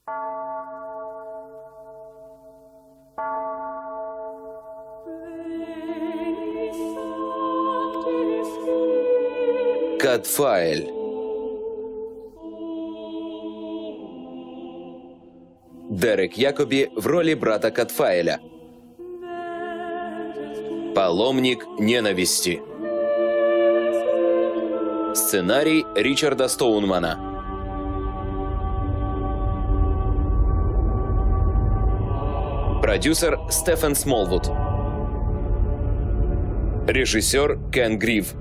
Кадфаэль. Дерек Якоби в роли брата Кадфаэля. Паломник ненависти. Сценарий Ричарда Стоунмана. Продюсер Стефан Смолвуд. Режиссер Кен Грив.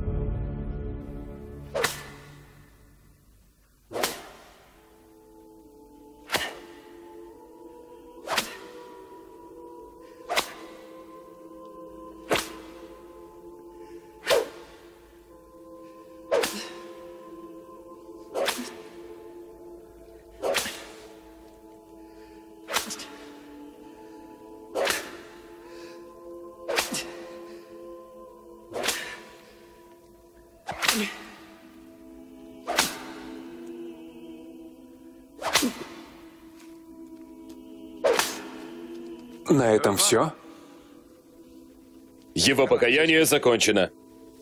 На этом все? Его покаяние закончено.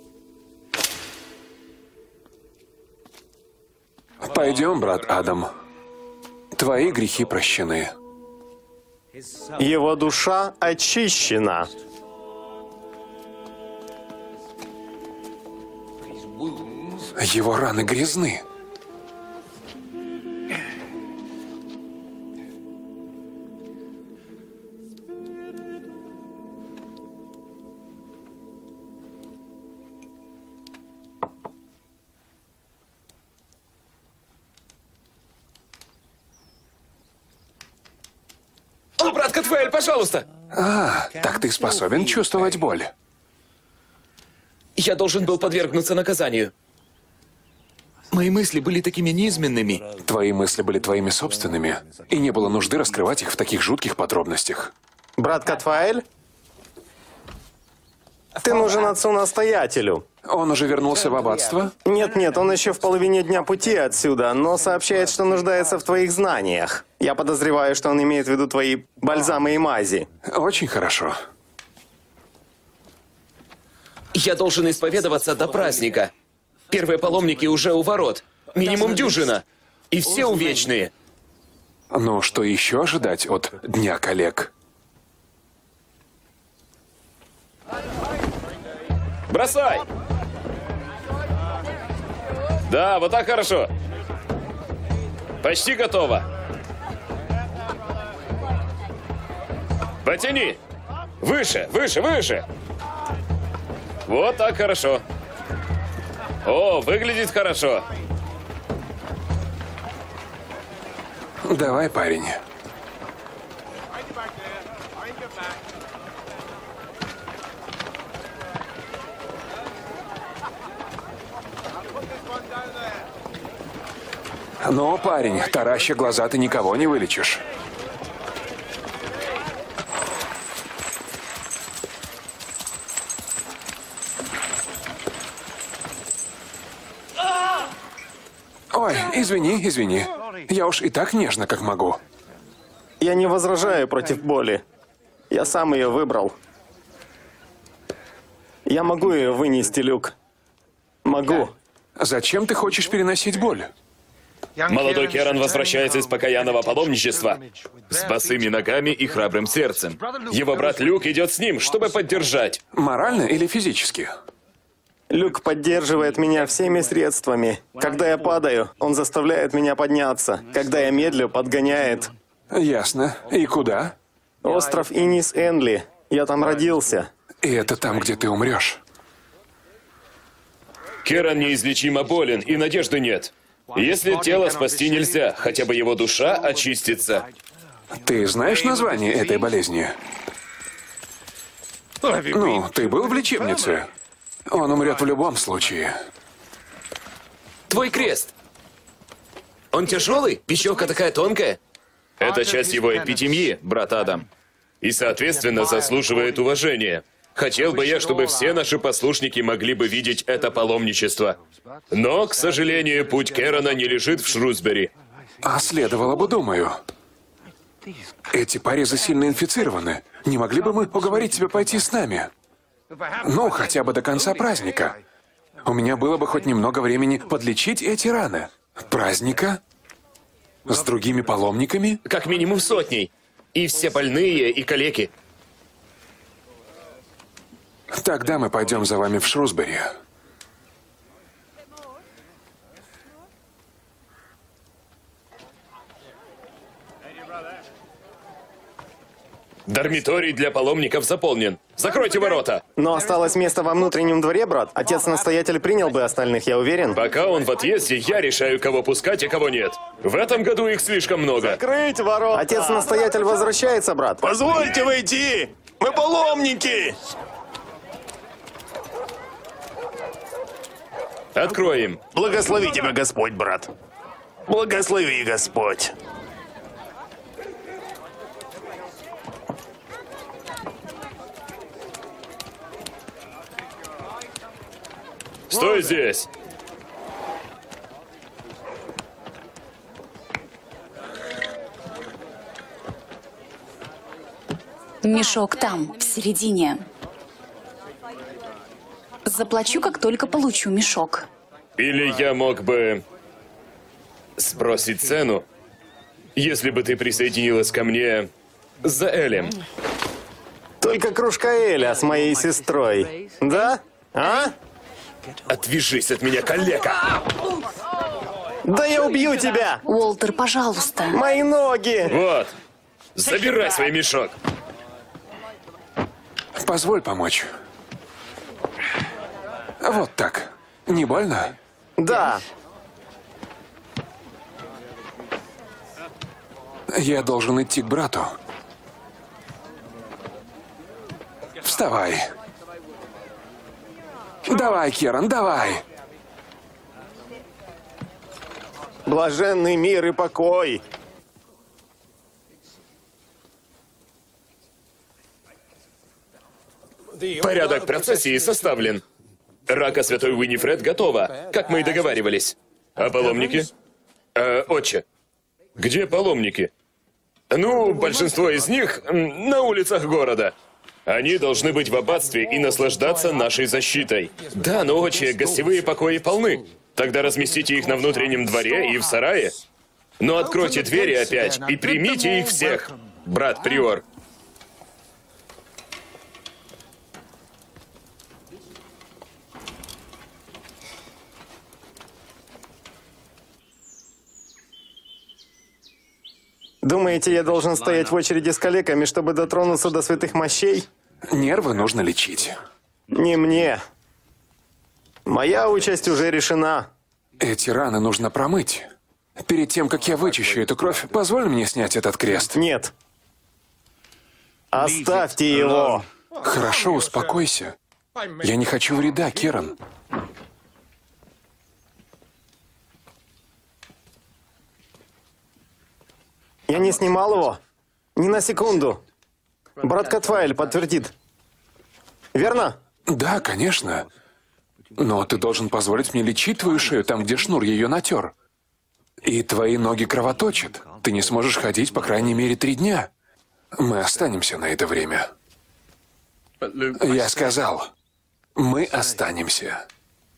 Пойдем, брат Адам. Твои грехи прощены. Его душа очищена. Его раны грязны. О, брат Кадфаэль, пожалуйста! Так ты способен чувствовать боль? Я должен был подвергнуться наказанию. Мои мысли были такими низменными. Твои мысли были твоими собственными, и не было нужды раскрывать их в таких жутких подробностях. Брат Кадфаэль? Ты нужен отцу-настоятелю. Он уже вернулся в аббатство? Нет, он еще в половине дня пути отсюда, но сообщает, что нуждается в твоих знаниях. Я подозреваю, что он имеет в виду твои бальзамы и мази. Очень хорошо. Я должен исповедоваться до праздника. Первые паломники уже у ворот. Минимум дюжина. И все увечные. Ну, что еще ожидать от Дня коллег? Бросай! Да, вот так хорошо. Почти готово. Потяни. Выше, выше, выше. Вот так хорошо. О, выглядит хорошо. Давай, парень. Ну, парень, тараща глаза, ты никого не вылечишь. Ой, извини. Я уж и так нежно, как могу. Я не возражаю против боли. Я сам ее выбрал. Я могу ее вынести, Люк. Могу. Зачем ты хочешь переносить боль? Молодой Керан возвращается из покаянного паломничества с босыми ногами и храбрым сердцем. Его брат Люк идет с ним, чтобы поддержать. Морально или физически? Люк поддерживает меня всеми средствами. Когда я падаю, он заставляет меня подняться. Когда я медлю, подгоняет. Ясно. И куда? Остров Инис-Энли. Я там родился. И это там, где ты умрешь. Керан неизлечимо болен, и надежды нет. Если тело спасти нельзя, хотя бы его душа очистится. Ты знаешь название этой болезни? Ну, ты был в лечебнице? Он умрет в любом случае. Твой крест. Он тяжелый? Пищевка такая тонкая? Это часть его эпитемии, брат Адам. И, соответственно, заслуживает уважения. Хотел бы я, чтобы все наши послушники могли бы видеть это паломничество. Но, к сожалению, путь Керана не лежит в Шрусбери. А следовало бы, думаю. Эти порезы сильно инфицированы. Не могли бы мы уговорить тебя пойти с нами? Ну, хотя бы до конца праздника. У меня было бы хоть немного времени подлечить эти раны. Праздника? С другими паломниками? Как минимум сотней. И все больные, и калеки. Тогда мы пойдем за вами в Шрусбери. Дармиторий для паломников заполнен. Закройте ворота. Но осталось место во внутреннем дворе, брат. Отец-настоятель принял бы остальных, я уверен. Пока он в отъезде, я решаю, кого пускать, а кого нет. В этом году их слишком много. Закрыть ворота! Отец-настоятель возвращается, брат. Позвольте войти! Мы паломники! Откроем. Благослови тебя Господь, брат. Благослови Господь. Стой здесь. Мешок там, в середине. Заплачу, как только получу мешок. Или я мог бы сбросить цену, если бы ты присоединилась ко мне за Элем. Только кружка Эля с моей сестрой. Да? А? Отвяжись от меня, калека! Да я убью тебя! Уолтер, пожалуйста. Мои ноги! Вот, забирай свой мешок. Позволь помочь. Вот так. Не больно? Да. Я должен идти к брату. Вставай. Давай, Керан, давай. Блаженный мир и покой. Порядок процессии составлен. Рака святой Уинифред готова, как мы и договаривались. А паломники? Отче, где паломники? Ну, большинство из них на улицах города. Они должны быть в аббатстве и наслаждаться нашей защитой. Да, но, отче, гостевые покои полны. Тогда разместите их на внутреннем дворе и в сарае. Но откройте двери опять и примите их всех, брат Приор. Думаете, я должен стоять в очереди с калеками, чтобы дотронуться до святых мощей? Нервы нужно лечить. Не мне. Моя участь уже решена. Эти раны нужно промыть. Перед тем, как я вычищу эту кровь, позволь мне снять этот крест. Нет. Оставьте его. Хорошо, успокойся. Я не хочу вреда, Керан. Я не снимал его. Ни на секунду. Брат Катфаэль подтвердит. Верно? Да, конечно. Но ты должен позволить мне лечить твою шею там, где шнур ее натер. И твои ноги кровоточат. Ты не сможешь ходить, по крайней мере, 3 дня. Мы останемся на это время. Я сказал, мы останемся.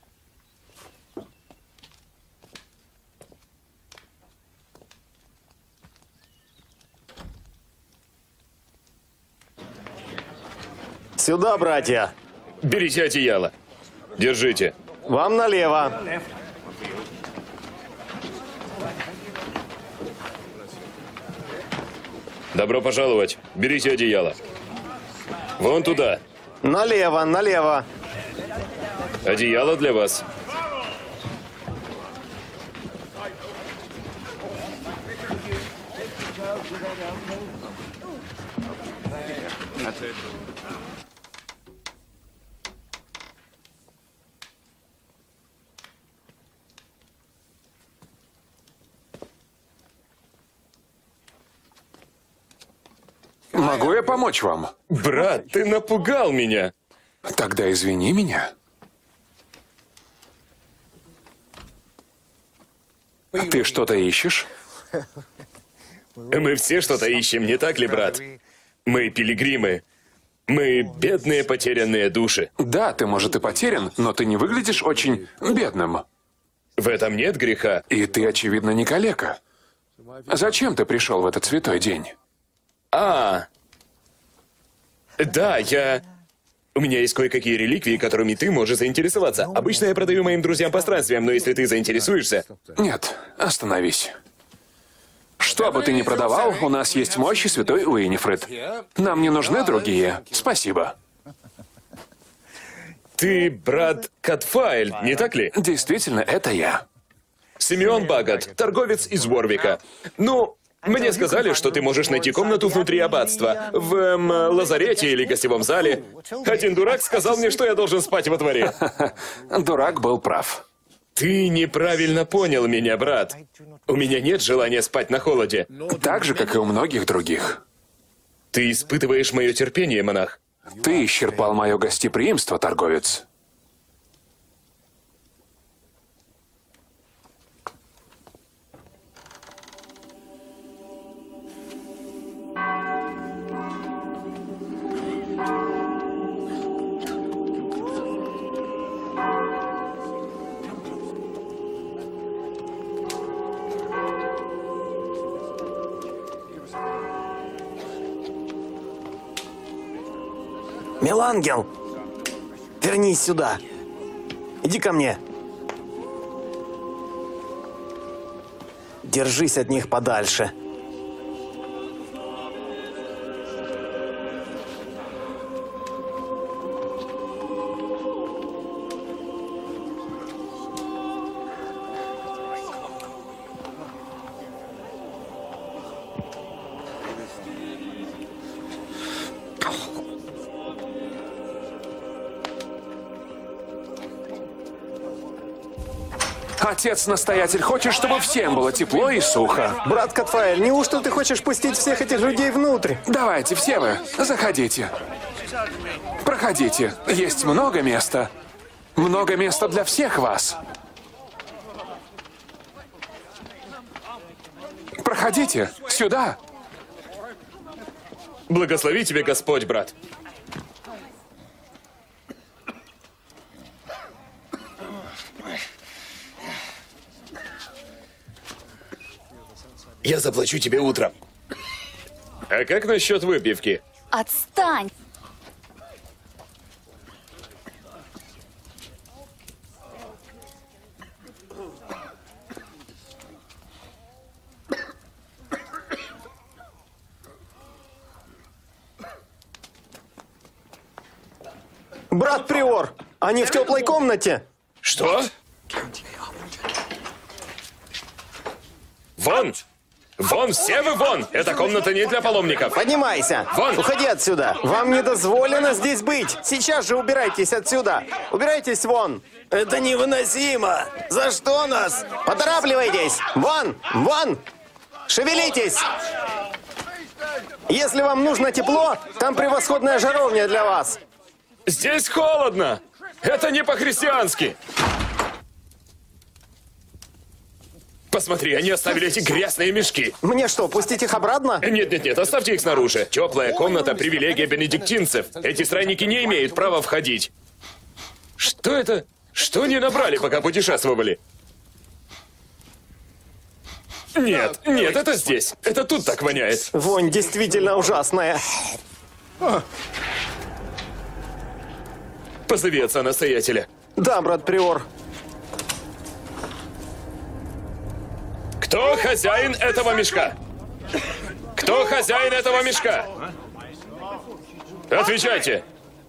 Сюда, братья. Берите одеяло. Держите. Вам налево. Добро пожаловать. Берите одеяло. Вон туда. Налево, налево. Одеяло для вас. Могу я помочь вам? Брат, ты напугал меня. Тогда извини меня. Ты что-то ищешь? Мы все что-то ищем, не так ли, брат? Мы пилигримы. Мы бедные потерянные души. Да, ты, может, и потерян, но ты не выглядишь очень бедным. В этом нет греха. И ты, очевидно, не калека. Зачем ты пришел в этот святой день? Да, У меня есть кое-какие реликвии, которыми ты можешь заинтересоваться. Обычно я продаю моим друзьям по странствиям, но если ты заинтересуешься... Нет, остановись. Что бы ты ни продавал, у нас есть мощи святой Уинифред. Нам не нужны другие. Спасибо. Ты брат Катфаэль, не так ли? Действительно, это я. Симеон Багат, торговец из Уорвика. Ну, мне сказали, что ты можешь найти комнату внутри аббатства, в лазарете или гостевом зале. Один дурак сказал мне, что я должен спать во дворе. Дурак был прав. Ты неправильно понял меня, брат. У меня нет желания спать на холоде. Так же, как и у многих других. Ты испытываешь мое терпение, монах. Ты исчерпал мое гостеприимство, торговец. Мелангел! Вернись сюда. Иди ко мне. Держись от них подальше. Отец-настоятель хочет, чтобы всем было тепло и сухо. Брат Катфаэль, неужто ты хочешь пустить всех этих людей внутрь? Давайте, все вы, заходите. Проходите. Есть много места. Много места для всех вас. Проходите. Сюда. Благослови тебя Господь, брат. Я заплачу тебе утром. А как насчет выпивки? Отстань! Брат Приор, они в теплой комнате. Что? Вон! Вон, все вы вон! Эта комната не для паломников. Поднимайся. Вон! Уходи отсюда. Вам не дозволено здесь быть. Сейчас же убирайтесь отсюда. Убирайтесь вон. Это невыносимо. За что нас? Поторапливайтесь. Вон! Вон! Шевелитесь. Если вам нужно тепло, там превосходная жаровня для вас. Здесь холодно! Это не по-христиански! Посмотри, они оставили эти грязные мешки. Мне что, пустить их обратно? Нет, оставьте их снаружи. Теплая комната – привилегия бенедиктинцев. Эти странники не имеют права входить. Что это? Что они набрали, пока путешествовали? Нет, это здесь. Это тут так воняет. Вонь действительно ужасная. Позови отца-настоятеля. Да, брат Приор. Кто хозяин этого мешка? Кто хозяин этого мешка? Отвечайте.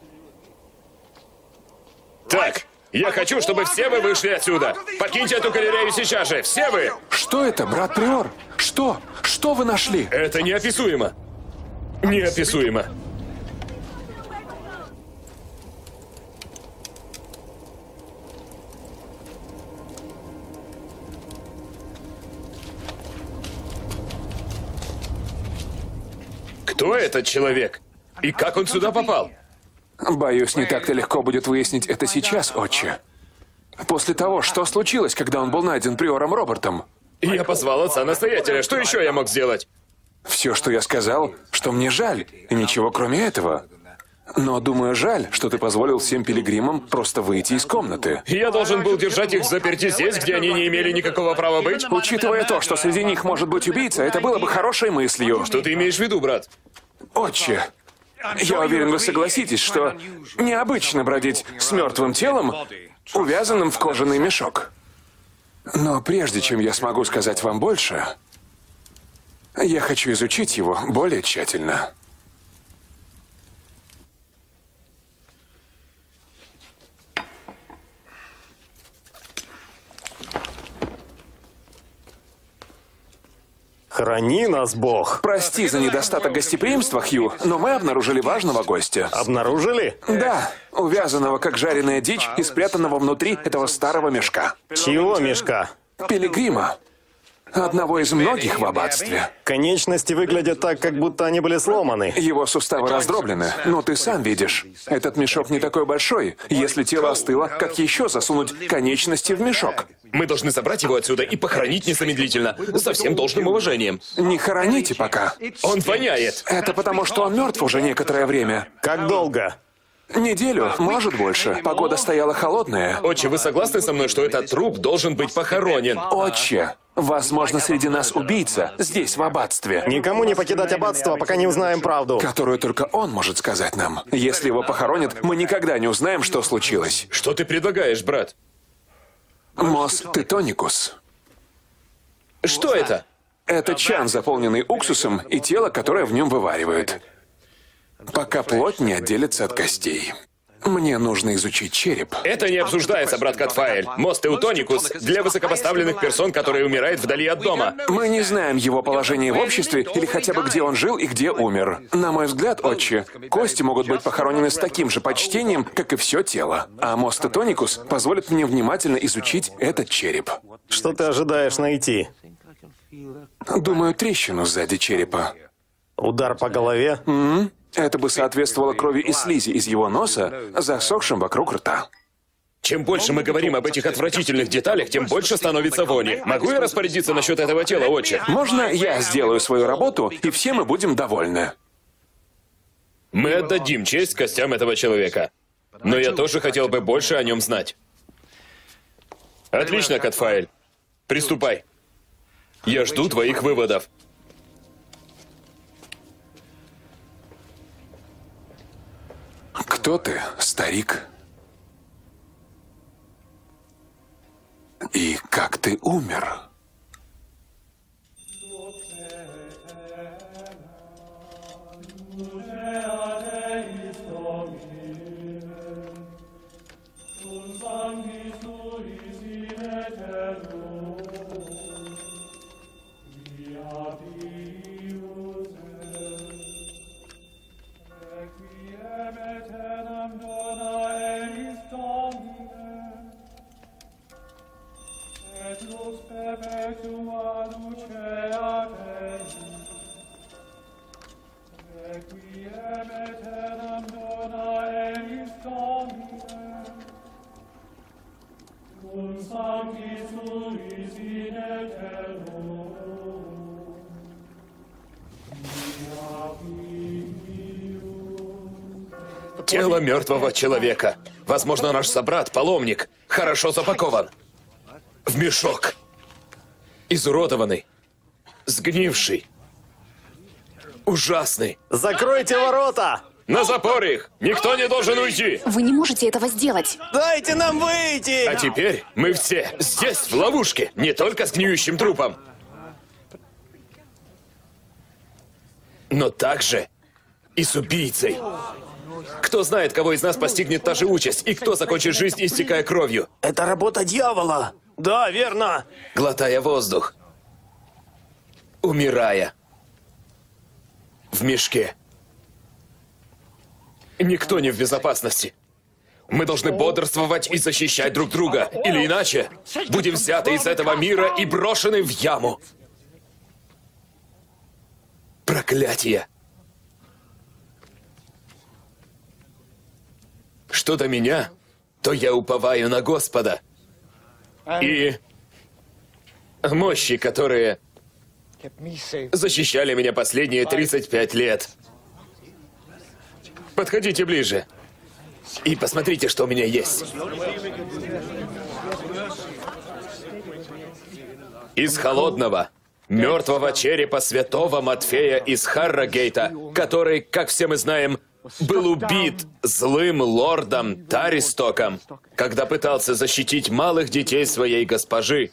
Так, я хочу, чтобы все вы вышли отсюда. Покиньте эту галерею сейчас же. Все вы. Что это, брат Приор? Что? Что вы нашли? Это неописуемо. Неописуемо. Кто этот человек? И как он сюда попал? Боюсь, не так-то легко будет выяснить это сейчас, отче. После того, что случилось, когда он был найден приором Робертом. Я позвал отца-настоятеля. Что еще я мог сделать? Все, что я сказал, что мне жаль, и ничего кроме этого. Но, думаю, жаль, что ты позволил всем пилигримам просто выйти из комнаты. Я должен был держать их заперти здесь, где они не имели никакого права быть? Учитывая то, что среди них может быть убийца, это было бы хорошей мыслью. Что ты имеешь в виду, брат? Отче, я уверен, вы согласитесь, что необычно бродить с мертвым телом, увязанным в кожаный мешок. Но прежде чем я смогу сказать вам больше, я хочу изучить его более тщательно. Храни нас, Бог. Прости за недостаток гостеприимства, Хью, но мы обнаружили важного гостя. Обнаружили? Да, увязанного как жареная дичь и спрятанного внутри этого старого мешка. Чьего мешка? Пилигрима. Одного из многих в аббатстве. Конечности выглядят так, как будто они были сломаны. Его суставы раздроблены, но ты сам видишь. Этот мешок не такой большой. Если тело остыло, как еще засунуть конечности в мешок? Мы должны забрать его отсюда и похоронить незамедлительно, со всем должным уважением. Не хороните пока. Он воняет. Это потому, что он мертв уже некоторое время. Как долго? Неделю, может больше. Погода стояла холодная. Отче, вы согласны со мной, что этот труп должен быть похоронен? Отче, возможно, среди нас убийца, здесь, в аббатстве. Никому не покидать аббатство, пока не узнаем правду. Которую только он может сказать нам. Если его похоронят, мы никогда не узнаем, что случилось. Что ты предлагаешь, брат? Мос тетоникус. Что это? Это чан, заполненный уксусом, и тело, которое в нем вываривают. Пока плоть не отделится от костей. Мне нужно изучить череп. Это не обсуждается, брат Катфаэль. Мост Теутоникус для высокопоставленных персон, которые умирают вдали от дома. Мы не знаем его положение в обществе или хотя бы где он жил и где умер. На мой взгляд, отче, кости могут быть похоронены с таким же почтением, как и все тело. А мост Теутоникус позволит мне внимательно изучить этот череп. Что ты ожидаешь найти? Думаю, трещину сзади черепа. Удар по голове? Это бы соответствовало крови и слизи из его носа, засохшим вокруг рта. Чем больше мы говорим об этих отвратительных деталях, тем больше становится вони. Могу я распорядиться насчет этого тела, отче? Можно я сделаю свою работу, и все мы будем довольны? Мы отдадим честь костям этого человека. Но я тоже хотел бы больше о нем знать. Отлично, Катфаэль. Приступай. Я жду твоих выводов. Кто ты, старик? И как ты умер? Тело мертвого человека. Возможно, наш собрат, паломник, хорошо запакован. В мешок. Изуродованный. Сгнивший. Ужасный. Закройте ворота! На запор их! Никто не должен уйти! Вы не можете этого сделать. Дайте нам выйти! А теперь мы все здесь, в ловушке, не только с гниющим трупом, но также и с убийцей. Кто знает, кого из нас постигнет та же участь, и кто закончит жизнь, истекая кровью. Это работа дьявола. Да, верно. Глотая воздух. Умирая. В мешке. Никто не в безопасности. Мы должны бодрствовать и защищать друг друга. Или иначе, будем взяты из этого мира и брошены в яму. Проклятие. Что до меня, то я уповаю на Господа и мощи, которые защищали меня последние 35 лет. Подходите ближе. И посмотрите, что у меня есть. Из холодного, мертвого черепа святого Матфея из Харрогейта, который, как все мы знаем, был убит злым лордом Таристоком, когда пытался защитить малых детей своей госпожи.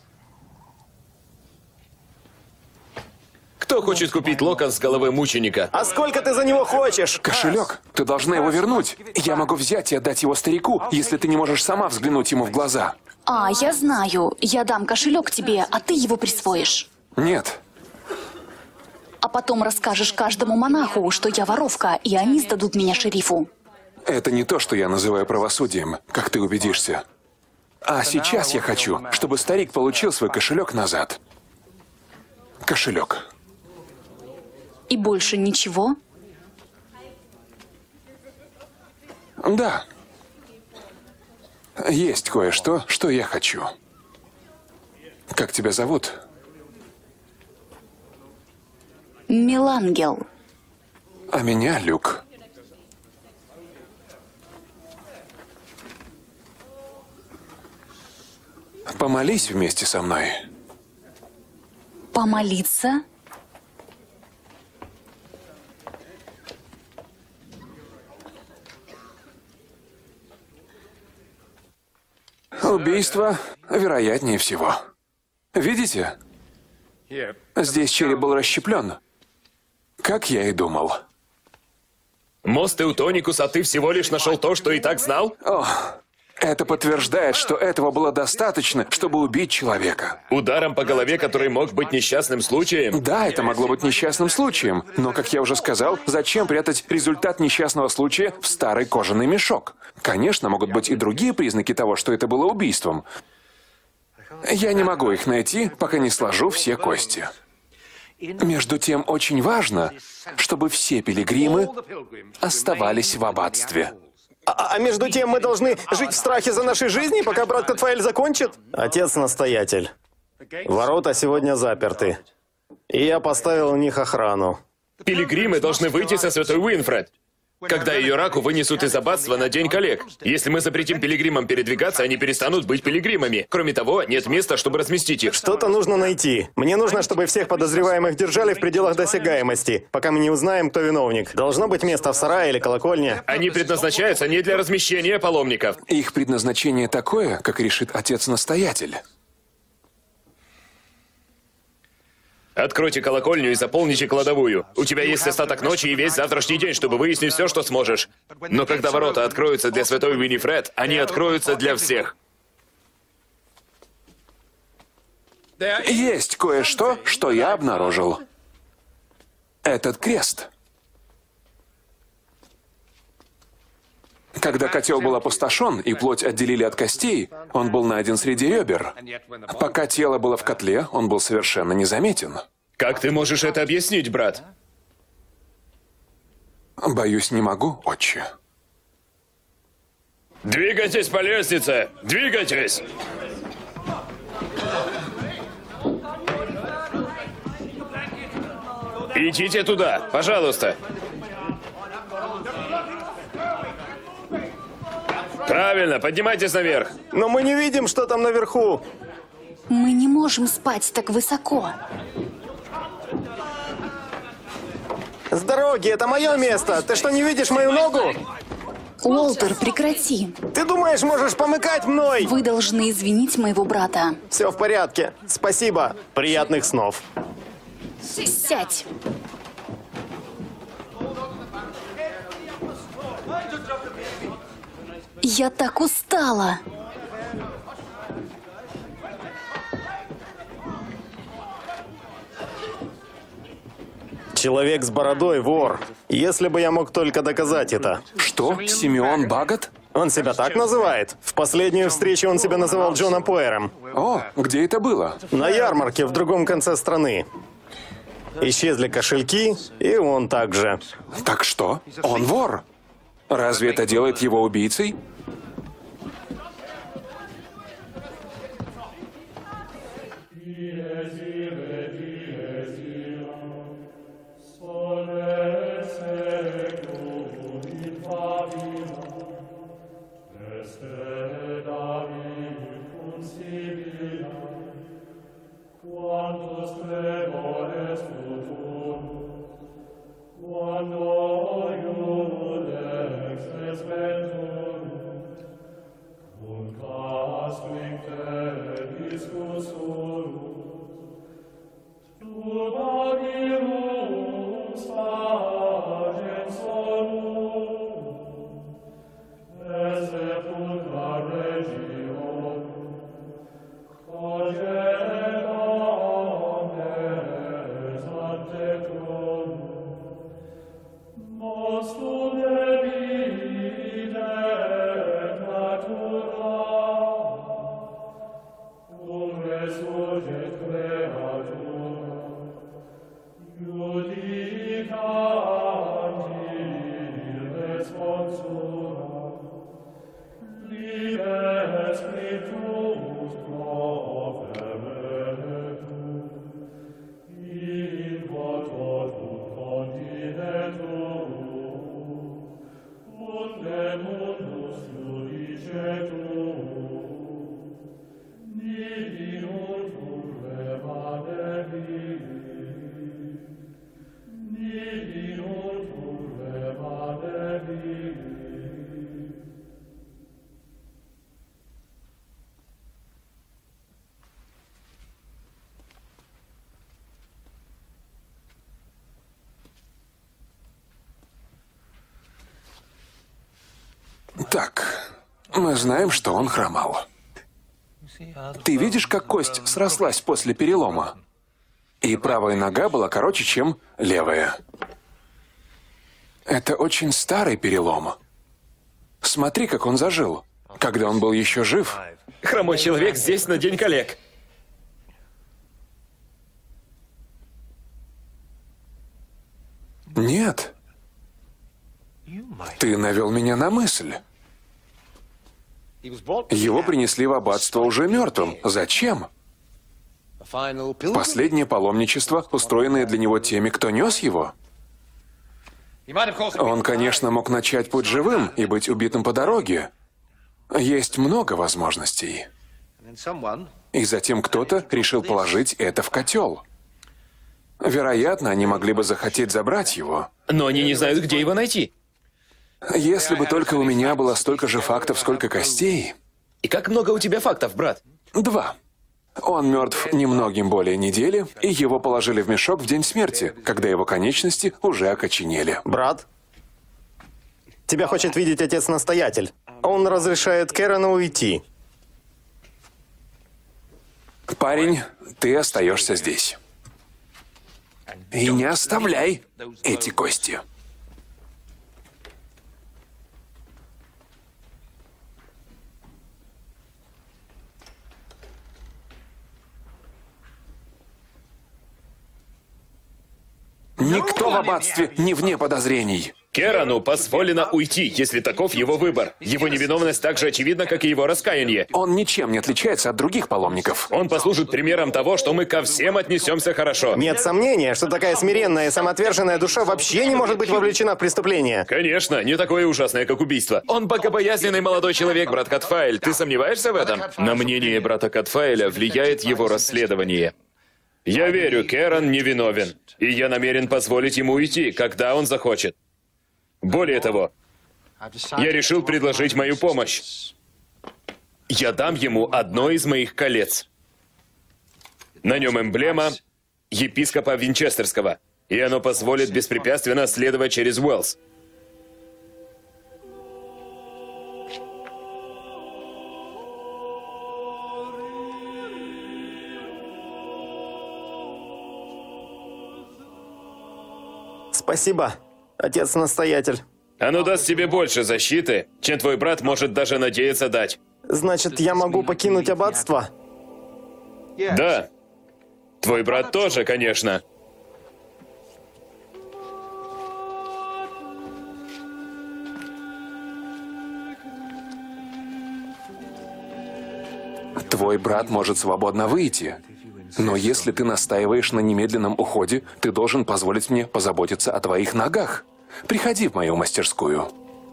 Кто хочет купить локон с головы мученика? А сколько ты за него хочешь? Кошелек, ты должна его вернуть. Я могу взять и отдать его старику, если ты не можешь сама взглянуть ему в глаза. А, я знаю. Я дам кошелек тебе, а ты его присвоишь. Нет. А потом расскажешь каждому монаху, что я воровка, и они сдадут меня шерифу. Это не то, что я называю правосудием, как ты убедишься. А сейчас я хочу, чтобы старик получил свой кошелек назад. Кошелек. И больше ничего? Да. Есть кое-что, что я хочу. Как тебя зовут? Мелангел. А меня Люк. Помолись вместе со мной. Помолиться? Убийство, вероятнее всего. Видите? Здесь череп был расщеплен. Как я и думал. Мост Эутоникус, а ты всего лишь нашел то, что и так знал? О, это подтверждает, что этого было достаточно, чтобы убить человека. Ударом по голове, который мог быть несчастным случаем? Да, это могло быть несчастным случаем, но, как я уже сказал, зачем прятать результат несчастного случая в старый кожаный мешок? Конечно, могут быть и другие признаки того, что это было убийством. Я не могу их найти, пока не сложу все кости. Между тем, очень важно, чтобы все пилигримы оставались в аббатстве. А между тем мы должны жить в страхе за нашей жизни, пока брат Катфаэль закончит? Отец-настоятель, ворота сегодня заперты. И я поставил у них охрану. Пилигримы должны выйти со святой Уинфред, когда ее раку вынесут из аббатства на День коллег. Если мы запретим пилигримам передвигаться, они перестанут быть пилигримами. Кроме того, нет места, чтобы разместить их. Что-то нужно найти. Мне нужно, чтобы всех подозреваемых держали в пределах досягаемости, пока мы не узнаем, кто виновник. Должно быть место в сарае или колокольне. Они предназначаются не для размещения паломников. Их предназначение такое, как решит отец-настоятель. Откройте колокольню и заполните кладовую. У тебя есть остаток ночи и весь завтрашний день, чтобы выяснить все, что сможешь. Но когда ворота откроются для святой Уинифред, они откроются для всех. Есть кое-что, что я обнаружил. Этот крест. Когда котел был опустошен и плоть отделили от костей, он был найден среди ребер. Пока тело было в котле, он был совершенно незаметен. Как ты можешь это объяснить, брат? Боюсь, не могу, отче. Двигайтесь по лестнице! Двигайтесь! Идите туда, пожалуйста. Правильно, поднимайтесь наверх. Но мы не видим, что там наверху. Мы не можем спать так высоко. С дороги, это мое место. Ты что, не видишь мою ногу? Уолтер, прекрати. Ты думаешь, можешь помыкать мной? Вы должны извинить моего брата. Все в порядке. Спасибо. Приятных снов. Сядь. Я так устала. Человек с бородой вор. Если бы я мог только доказать это. Что? Симеон Багат? Он себя так называет? В последнюю встречу он себя называл Джоном Пуэром. О, где это было? На ярмарке в другом конце страны. Исчезли кошельки, и он также. Так что? Он вор. Разве это делает его убийцей? Так, мы знаем, что он хромал. Ты видишь, как кость срослась после перелома? И правая нога была короче, чем левая. Это очень старый перелом. Смотри, как он зажил, когда он был еще жив. Хромой человек здесь на День коллег. Нет. Ты навел меня на мысль. Его принесли в аббатство уже мертвым. Зачем? Последнее паломничество, устроенное для него теми, кто нес его. Он, конечно, мог начать путь живым и быть убитым по дороге. Есть много возможностей. И затем кто-то решил положить это в котел. Вероятно, они могли бы захотеть забрать его. Но они не знают, где его найти. Если бы только у меня было столько же фактов, сколько костей. И как много у тебя фактов, брат? 2. Он мертв немногим более недели, и его положили в мешок в день смерти, когда его конечности уже окоченели. Брат? Тебя хочет видеть отец-настоятель. Он разрешает Керану уйти. Парень, ты остаешься здесь. И не оставляй эти кости. Никто в аббатстве не вне подозрений. Керану позволено уйти, если таков его выбор. Его невиновность так же очевидна, как и его раскаяние. Он ничем не отличается от других паломников. Он послужит примером того, что мы ко всем отнесемся хорошо. Нет сомнения, что такая смиренная и самоотверженная душа вообще не может быть вовлечена в преступление. Конечно, не такое ужасное, как убийство. Он богобоязненный молодой человек, брат Катфаэль. Ты сомневаешься в этом? На мнение брата Катфаэля влияет его расследование. Я верю, Керан невиновен, и я намерен позволить ему уйти, когда он захочет. Более того, я решил предложить мою помощь. Я дам ему одно из моих колец. На нем эмблема епископа Винчестерского, и оно позволит беспрепятственно следовать через Уэллс. Спасибо, отец-настоятель. Оно даст тебе больше защиты, чем твой брат может даже надеяться дать. Значит, я могу покинуть аббатство? Да. Твой брат тоже, конечно. Твой брат может свободно выйти. Но если ты настаиваешь на немедленном уходе, ты должен позволить мне позаботиться о твоих ногах. Приходи в мою мастерскую.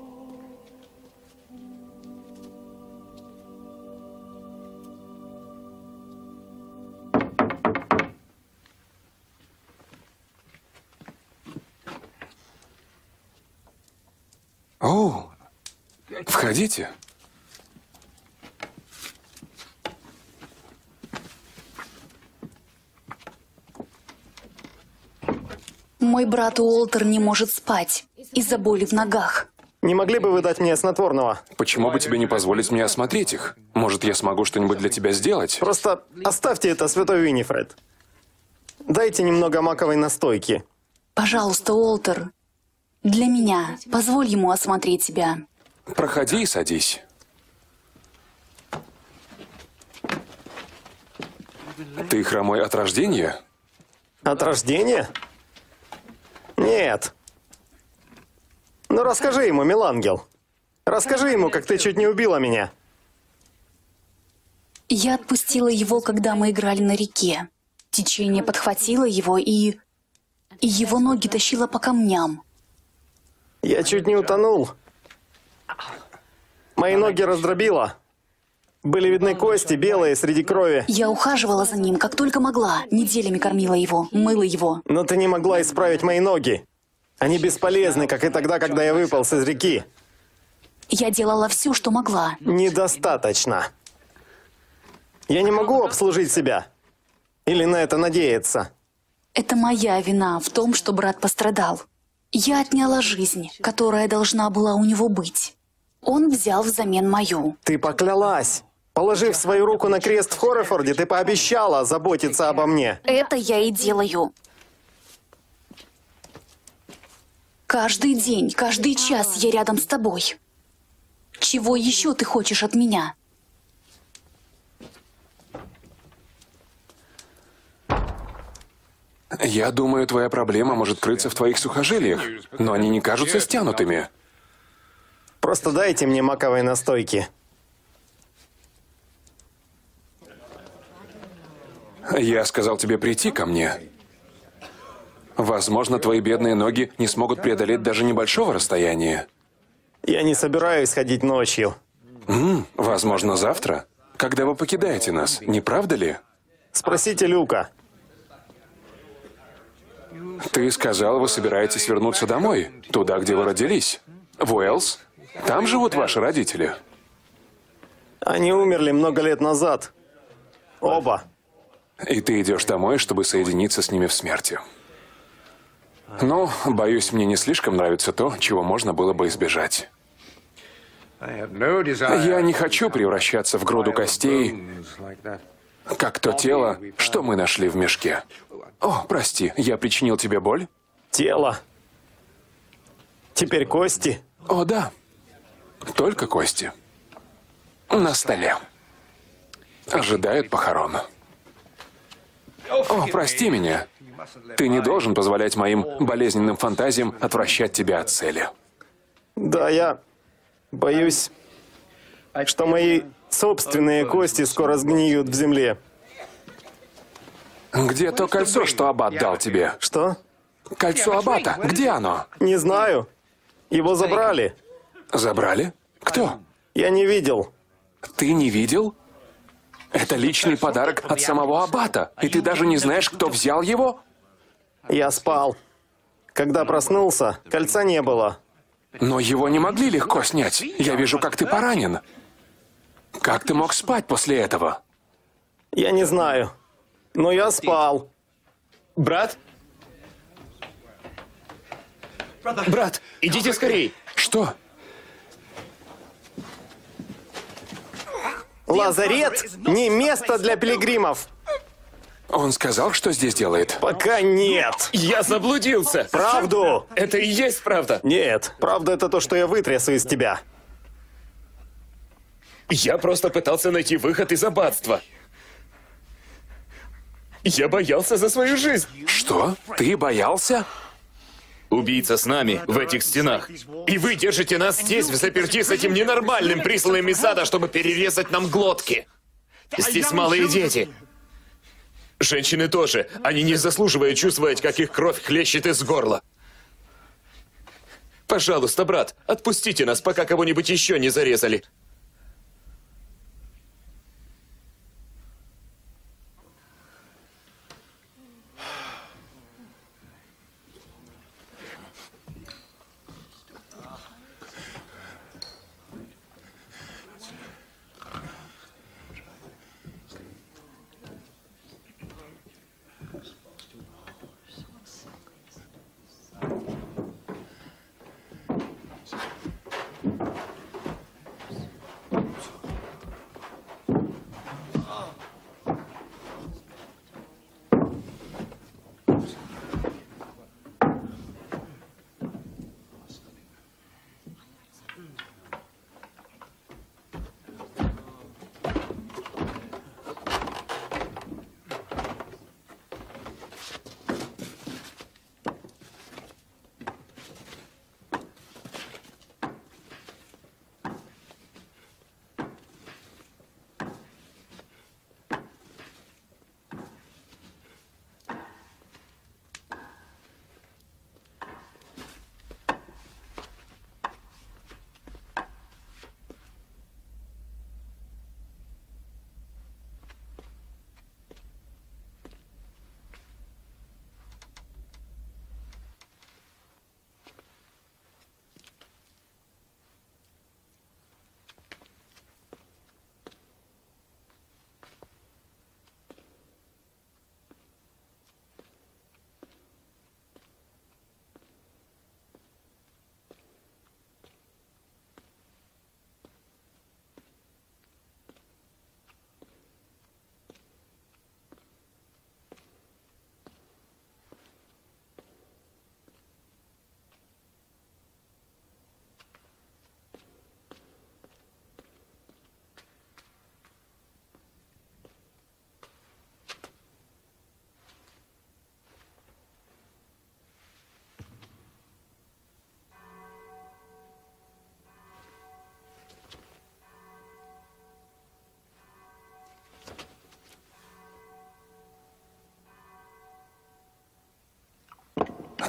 О, входите. Мой брат Уолтер не может спать из-за боли в ногах. Не могли бы вы дать мне снотворного? Почему бы тебе не позволить мне осмотреть их? Может, я смогу что-нибудь для тебя сделать? Просто оставьте это, святой Винифред. Дайте немного маковой настойки. Пожалуйста, Уолтер, для меня. Позволь ему осмотреть тебя. Проходи и садись. Ты хромой от рождения? От рождения? Нет. Ну расскажи ему, милангел. Расскажи ему, как ты чуть не убила меня. Я отпустила его, когда мы играли на реке. Течение подхватило его, и его ноги тащило по камням. Я чуть не утонул. Мои ноги раздробило. Были видны кости, белые, среди крови. Я ухаживала за ним, как только могла. Неделями кормила его, мыла его. Но ты не могла исправить мои ноги. Они бесполезны, как и тогда, когда я выполз из реки. Я делала все, что могла. Недостаточно. Я не могу обслужить себя. Или на это надеяться. Это моя вина в том, что брат пострадал. Я отняла жизнь, которая должна была у него быть. Он взял взамен мою. Ты поклялась. Положив свою руку на крест в Хоррефорде, ты пообещала заботиться обо мне. Это я и делаю. Каждый день, каждый час я рядом с тобой. Чего еще ты хочешь от меня? Я думаю, твоя проблема может крыться в твоих сухожилиях, но они не кажутся стянутыми. Просто дайте мне маковой настойки. Я сказал тебе прийти ко мне. Возможно, твои бедные ноги не смогут преодолеть даже небольшого расстояния. Я не собираюсь ходить ночью. Возможно, завтра, когда вы покидаете нас, не правда ли? Спросите Люка. Ты сказал, вы собираетесь вернуться домой, туда, где вы родились. В Уэллс? Там живут ваши родители. Они умерли много лет назад. Оба. И ты идешь домой, чтобы соединиться с ними в смерти. Ну, боюсь, мне не слишком нравится то, чего можно было бы избежать. Я не хочу превращаться в груду костей, как то тело, что мы нашли в мешке. О, прости, я причинил тебе боль? Тело. Теперь кости. О, да. Только кости. На столе. Ожидают похорон. О, прости меня. Ты не должен позволять моим болезненным фантазиям отвращать тебя от цели. Да, я боюсь, что мои собственные кости скоро сгниют в земле. Где то кольцо, что аббат дал тебе? Что? Кольцо аббата. Где оно? Не знаю. Его забрали. Забрали? Кто? Я не видел. Ты не видел? Это личный подарок от самого аббата, и ты даже не знаешь, кто взял его? Я спал. Когда проснулся, кольца не было. Но его не могли легко снять. Я вижу, как ты поранен. Как ты мог спать после этого? Я не знаю. Но я спал. Брат? Брат, идите скорей. Что? Лазарет не место для пилигримов. Он сказал, что здесь делает? Пока нет. Я заблудился. Правду? Это и есть правда. Нет. Правда это то, что я вытрясу из тебя. Я просто пытался найти выход из аббатства. Я боялся за свою жизнь. Что? Ты боялся? Убийца с нами, в этих стенах. И вы держите нас здесь, в заперти с этим ненормальным, присланным из ада, чтобы перерезать нам глотки. Здесь малые дети. Женщины тоже. Они не заслуживают чувствовать, как их кровь хлещет из горла. Пожалуйста, брат, отпустите нас, пока кого-нибудь еще не зарезали.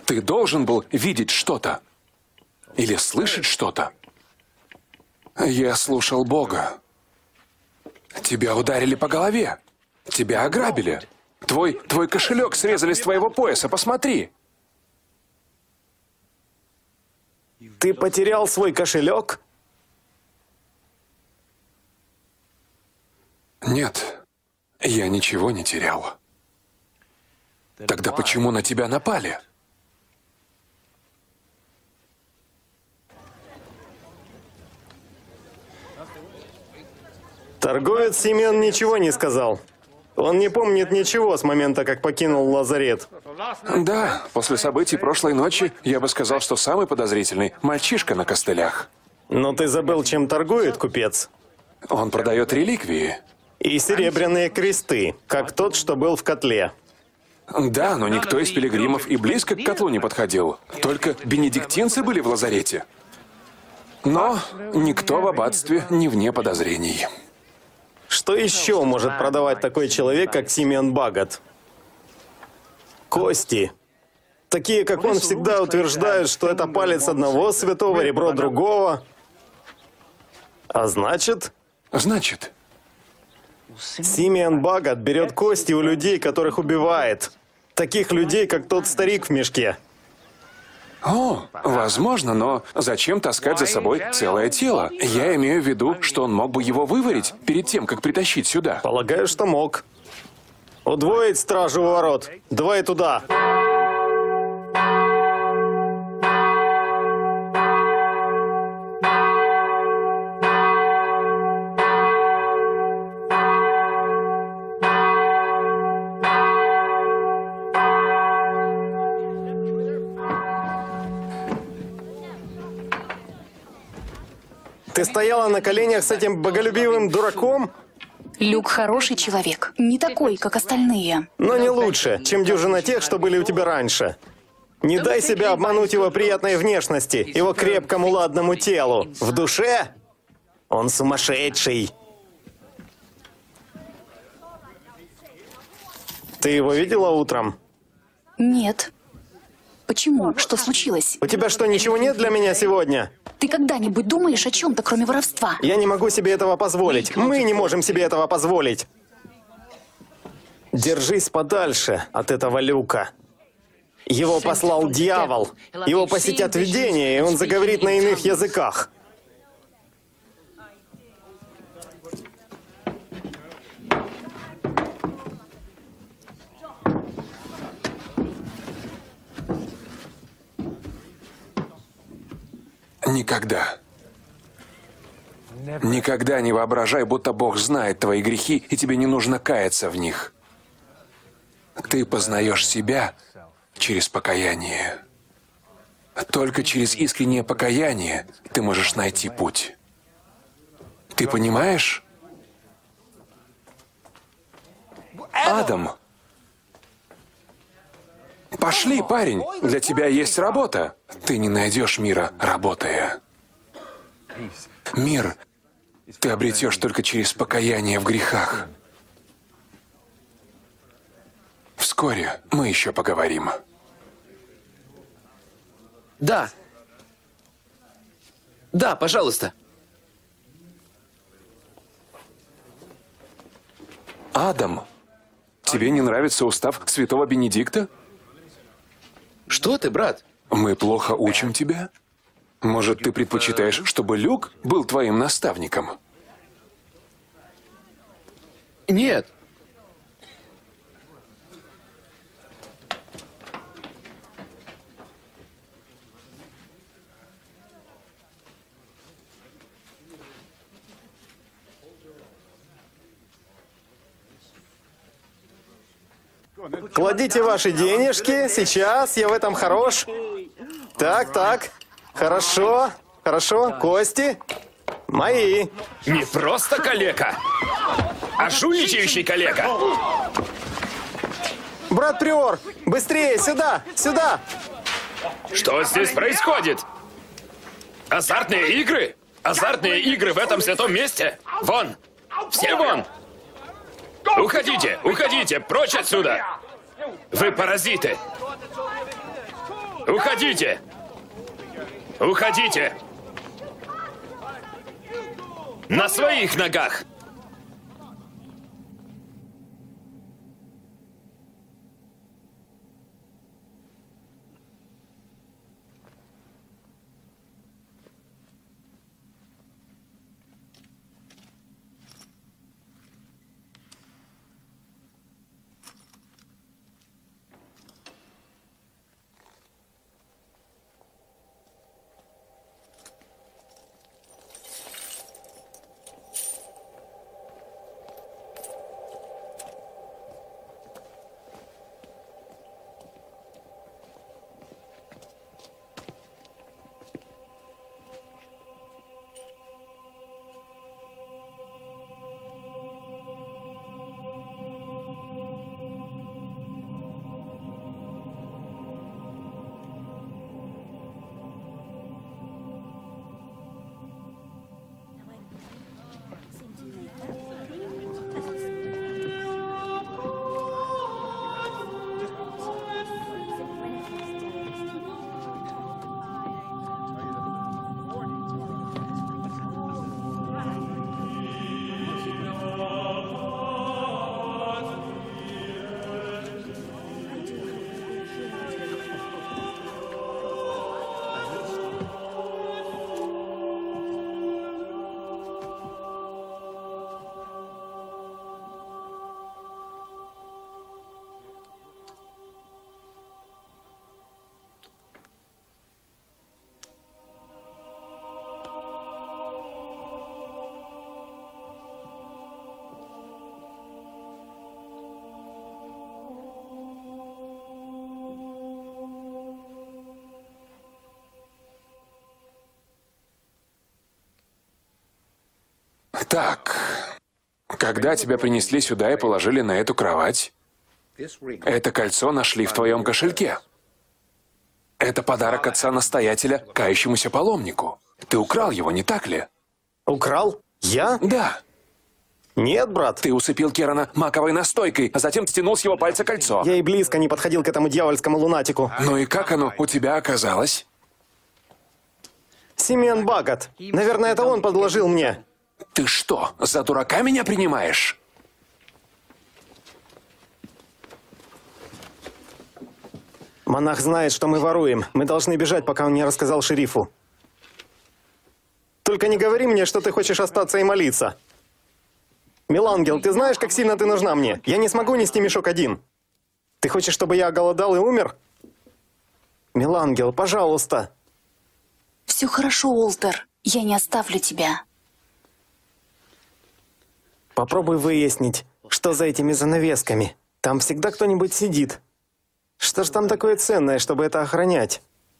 Ты должен был видеть что-то. Или слышать что-то. Я слушал Бога. Тебя ударили по голове. Тебя ограбили. Твой кошелек срезали с твоего пояса, посмотри. Ты потерял свой кошелек? Нет, я ничего не терял. Тогда почему на тебя напали? Торговец Симеон ничего не сказал. Он не помнит ничего с момента, как покинул лазарет. Да, после событий прошлой ночи я бы сказал, что самый подозрительный – мальчишка на костылях. Но ты забыл, чем торгует купец? Он продает реликвии. И серебряные кресты, как тот, что был в котле. Да, но никто из пилигримов и близко к котлу не подходил. Только бенедиктинцы были в лазарете. Но никто в аббатстве не вне подозрений. Что еще может продавать такой человек, как Симеон Баггат? Кости. Такие, как он, всегда утверждают, что это палец одного святого, ребро другого. А значит... Значит, Симеон Баггат берет кости у людей, которых убивает. Таких людей, как тот старик в мешке. о, возможно, но зачем таскать за собой целое тело? Я имею в виду, что он мог бы его выварить перед тем, как притащить сюда. Полагаю, что мог. Удвоить стражу у ворот. Давай туда. Ты стояла на коленях с этим боголюбивым дураком? Люк хороший человек. Не такой, как остальные. Но не лучше, чем дюжина тех, что были у тебя раньше. Не дай себя обмануть его приятной внешности, его крепкому ладному телу. В душе он сумасшедший. Ты его видела утром? Нет. Почему? Что случилось? У тебя что, ничего нет для меня сегодня? Ты когда-нибудь думаешь о чем-то, кроме воровства? Я не могу себе этого позволить. Мы не можем себе этого позволить. Держись подальше от этого Люка. Его послал дьявол. Его посетят видения, и он заговорит на иных языках. Никогда. Никогда не воображай, будто Бог знает твои грехи, и тебе не нужно каяться в них. Ты познаешь себя через покаяние. Только через искреннее покаяние ты можешь найти путь. Ты понимаешь? Адам. Пошли, парень, для тебя есть работа. Ты не найдешь мира, работая. Мир ты обретешь только через покаяние в грехах. Вскоре мы еще поговорим. Да. Да, пожалуйста. Адам, тебе не нравится устав святого Бенедикта? Что ты, брат? Мы плохо учим тебя? Может, ты предпочитаешь, чтобы Люк был твоим наставником? Нет. Кладите ваши денежки. Сейчас, я в этом хорош. Так, так. Хорошо, хорошо. Кости. Мои. Не просто калека, а жульничающий калека. Брат Приор, быстрее, сюда, сюда. Что здесь происходит? Азартные игры? Азартные игры в этом святом месте? Вон! Все вон! Уходите, уходите, прочь отсюда! Вы паразиты! Уходите! Уходите! На своих ногах! Так, когда тебя принесли сюда и положили на эту кровать, это кольцо нашли в твоем кошельке. Это подарок отца-настоятеля кающемуся паломнику. Ты украл его, не так ли? Украл? Я? Да. Нет, брат. Ты усыпил Керана маковой настойкой, а затем стянул с его пальца кольцо. Я и близко не подходил к этому дьявольскому лунатику. Ну и как оно у тебя оказалось? Симен Багат. Наверное, это он подложил мне. Ты что, за дурака меня принимаешь? Монах знает, что мы воруем. Мы должны бежать, пока он не рассказал шерифу. Только не говори мне, что ты хочешь остаться и молиться. Милангел, ты знаешь, как сильно ты нужна мне? Я не смогу нести мешок один. Ты хочешь, чтобы я голодал и умер? Милангел, пожалуйста. Все хорошо, Уолтер. Я не оставлю тебя. Попробуй выяснить, что за этими занавесками. Там всегда кто-нибудь сидит. Что ж там такое ценное, чтобы это охранять?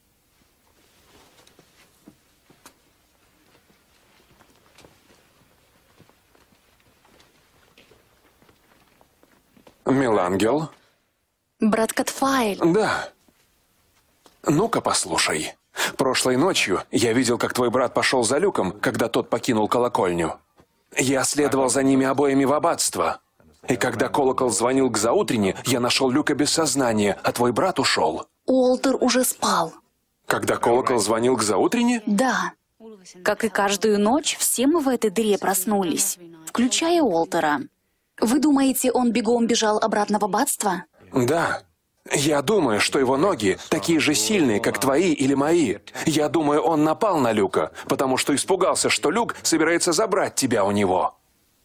Милангел? Брат Катфаэль. Да. Ну-ка, послушай. Прошлой ночью я видел, как твой брат пошел за Люком, когда тот покинул колокольню. Я следовал за ними обоими в аббатство. И когда колокол звонил к заутрене, я нашел Люка без сознания, а твой брат ушел. Уолтер уже спал. Когда колокол звонил к заутрене? Да. Как и каждую ночь, все мы в этой дыре проснулись, включая Уолтера. Вы думаете, он бегом бежал обратно в аббатство? Да. Я думаю, что его ноги такие же сильные, как твои или мои. Я думаю, он напал на Люка, потому что испугался, что Люк собирается забрать тебя у него.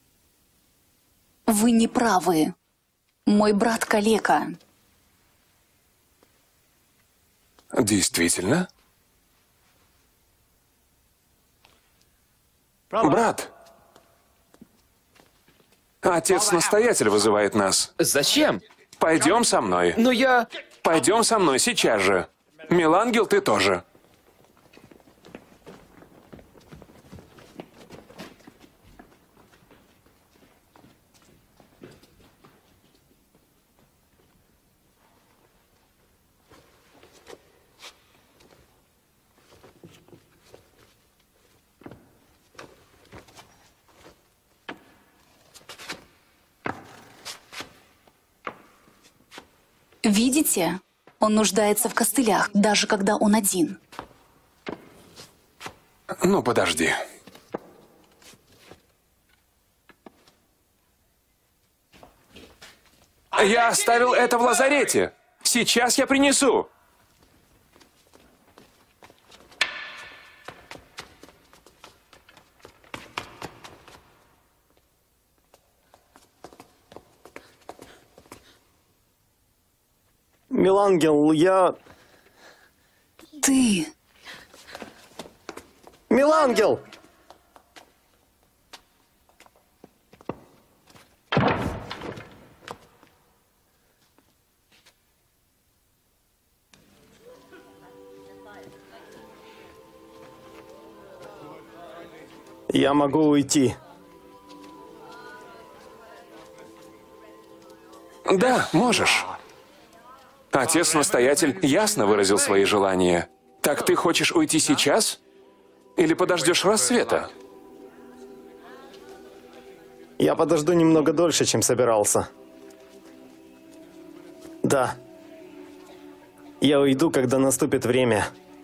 Вы не правы. Мой брат калека. Действительно? Брат. Отец-настоятель вызывает нас. Зачем? Пойдем со мной. Но я... Пойдем со мной сейчас же. Милангел, ты тоже. Видите? Он нуждается в костылях, даже когда он один. Ну, подожди. Я оставил это в лазарете. Сейчас я принесу. Милангел, я... Ты... Милангел! Я могу уйти. Да, можешь. Отец-настоятель ясно выразил свои желания. Так ты хочешь уйти сейчас? Или подождешь рассвета? Я подожду немного дольше, чем собирался. Да. Я уйду, когда наступит время.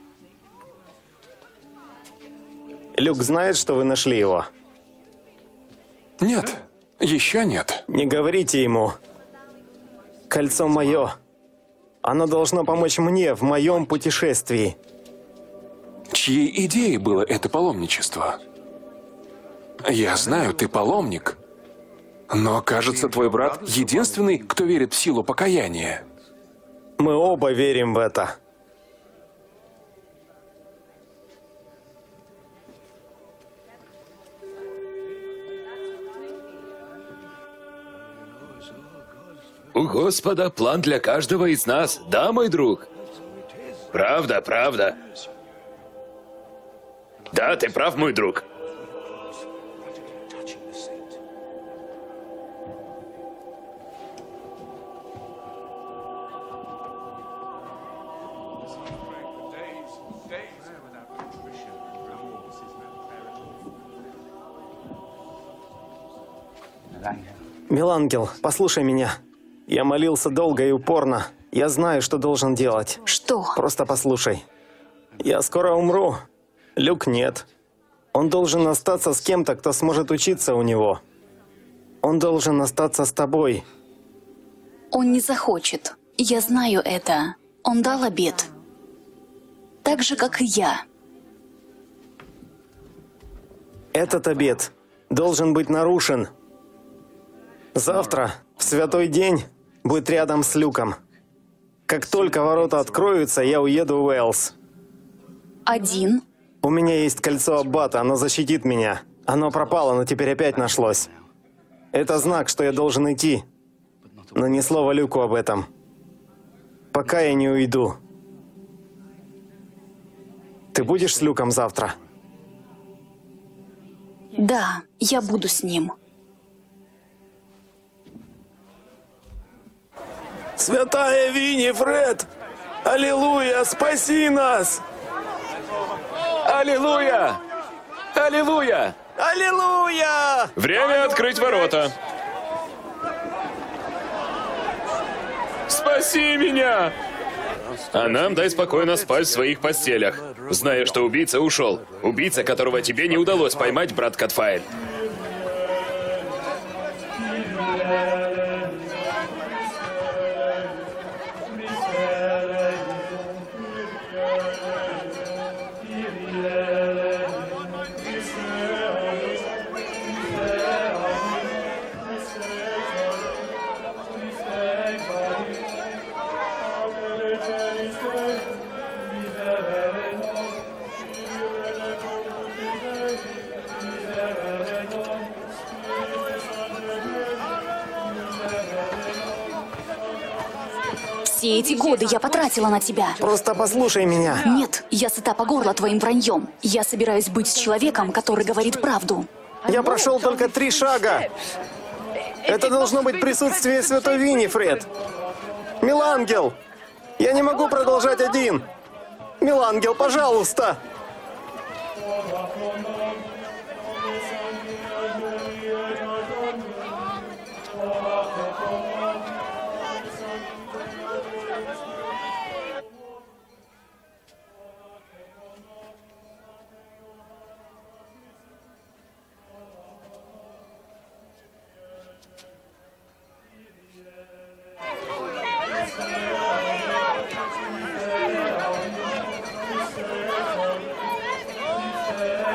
Люк знает, что вы нашли его? Нет, еще нет. Не говорите ему. Кольцо мое. Оно должно помочь мне в моем путешествии. Чьей идеей было это паломничество? Я знаю, ты паломник. Но, кажется, твой брат единственный, кто верит в силу покаяния. Мы оба верим в это. У Господа план для каждого из нас, да, мой друг? Правда, правда. Да, ты прав, мой друг. Милангел, послушай меня. Я молился долго и упорно. Я знаю, что должен делать. Что? Просто послушай. Я скоро умру. Люк нет. Он должен остаться с кем-то, кто сможет учиться у него. Он должен остаться с тобой. Он не захочет. Я знаю это. Он дал обет. Так же, как и я. Этот обет должен быть нарушен. Завтра, в святой день, будет рядом с Люком. Как только ворота откроются, я уеду в Уэллс. Один. У меня есть кольцо Аббата, оно защитит меня. Оно пропало, но теперь опять нашлось. Это знак, что я должен идти. Но ни слова Люку об этом. Пока я не уйду. Ты будешь с Люком завтра? Да, я буду с ним. Святая Винифред! Аллилуйя! Спаси нас! Аллилуйя! Аллилуйя! Аллилуйя! Время открыть ворота. Спаси меня! А нам дай спокойно спать в своих постелях, зная, что убийца ушел. Убийца, которого тебе не удалось поймать, брат Катфаэль. Все эти годы я потратила на тебя. Просто послушай меня. Нет, я сыта по горло твоим враньем. Я собираюсь быть с человеком, который говорит правду. Я прошел только 3 шага. Это должно быть присутствие святой Винифред. Милангел! Я не могу продолжать один. Милангел, пожалуйста!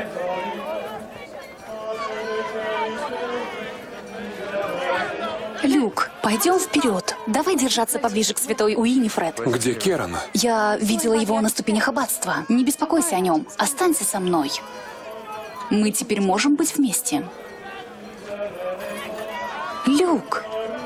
Люк, пойдем вперед. Давай держаться поближе к святой Уинифред. Где Керан? Я видела его на ступенях аббатства. Не беспокойся о нем. Останься со мной. Мы теперь можем быть вместе. Люк!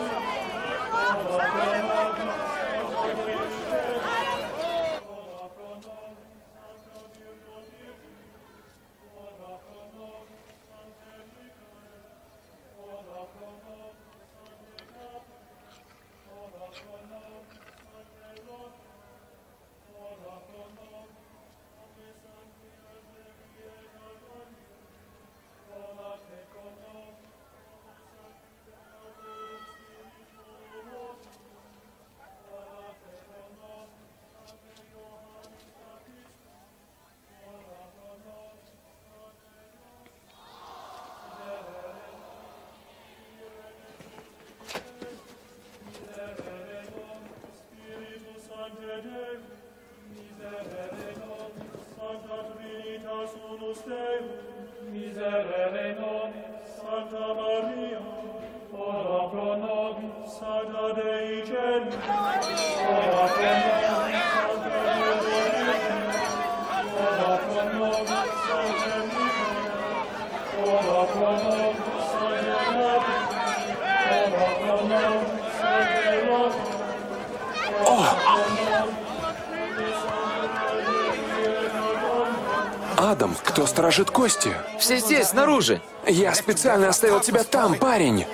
Адам, кто сторожит кости? Все здесь, снаружи. Я специально оставил тебя там, парень.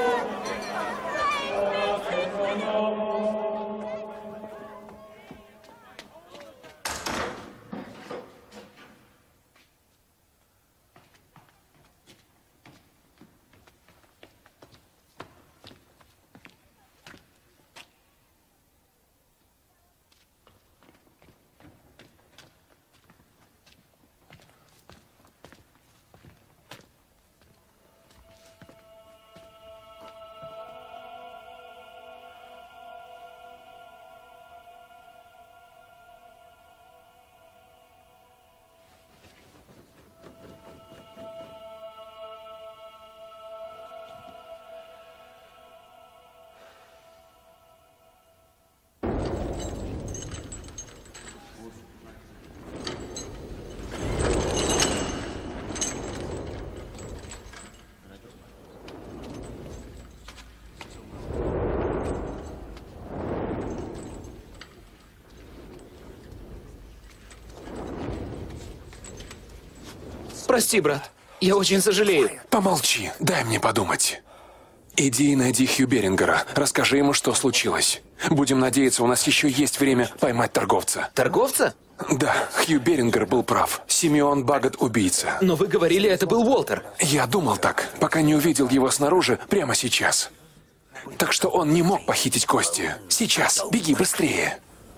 Прости, брат. Я очень сожалею. Помолчи, дай мне подумать. Иди и найди Хью Берингера. Расскажи ему, что случилось. Будем надеяться, у нас еще есть время поймать торговца. Торговца? Да, Хью Берингер был прав. Симеон Баггот убийца. Но вы говорили, это был Уолтер. Я думал так, пока не увидел его снаружи прямо сейчас. Так что он не мог похитить кости. Сейчас, беги быстрее.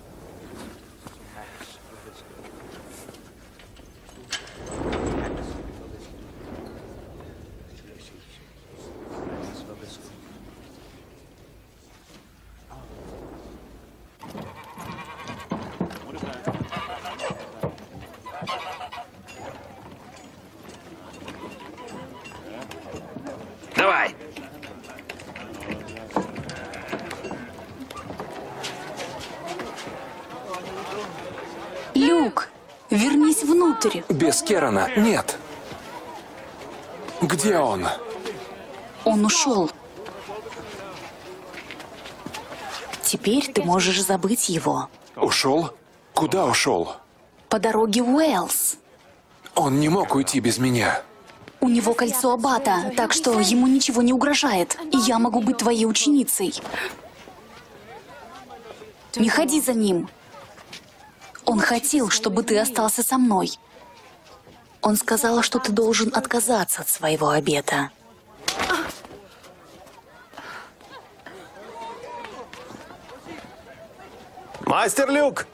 Давай. Люк, вернись внутрь. Без Керана нет. Где он? Он ушел. Теперь ты можешь забыть его. Ушел? Куда ушел? По дороге в Уэльс. Он не мог уйти без меня. У него кольцо аббата, так что ему ничего не угрожает. И я могу быть твоей ученицей. Не ходи за ним. Он хотел, чтобы ты остался со мной. Он сказал, что ты должен отказаться от своего обета. Мастер Люк!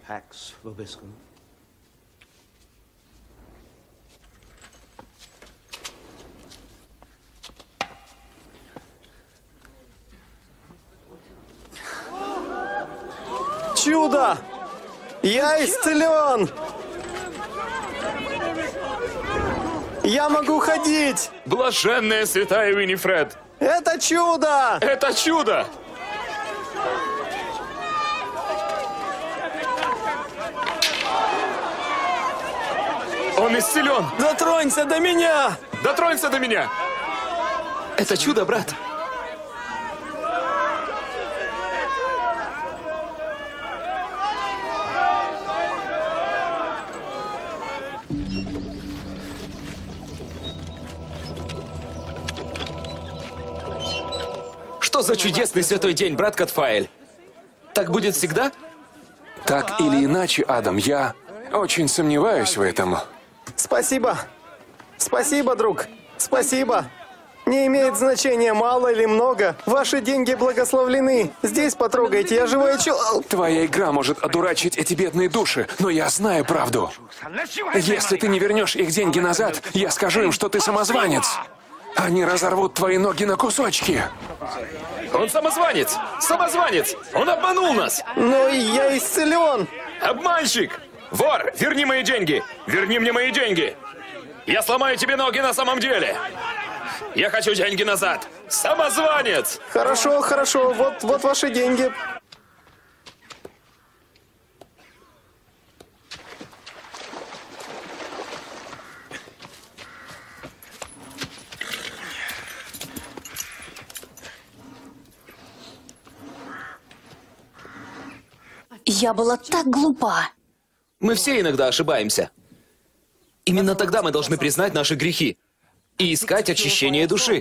Pax vobiscum. Чудо! Я исцелен! Я могу ходить! Блаженная святая Уинифред! Это чудо! Это чудо! Он исцелен! Дотронься до меня! Дотронься до меня! Это чудо, брат! Что за чудесный святой день, брат Катфаэль? Так будет всегда? Так или иначе, Адам, я очень сомневаюсь в этом. Спасибо. Спасибо, друг. Спасибо. Не имеет значения, мало или много. Ваши деньги благословлены. Здесь потрогайте, я живой Твоя игра может одурачить эти бедные души, но я знаю правду. Если ты не вернешь их деньги назад, я скажу им, что ты самозванец. Они разорвут твои ноги на кусочки. Он самозванец! Самозванец! Он обманул нас! Но я исцелен. Обманщик! Вор! Верни мои деньги! Верни мне мои деньги! Я сломаю тебе ноги на самом деле! Я хочу деньги назад! Самозванец! Хорошо, хорошо. Вот ваши деньги. Я была так глупа. Мы все иногда ошибаемся. Именно тогда мы должны признать наши грехи и искать очищение души.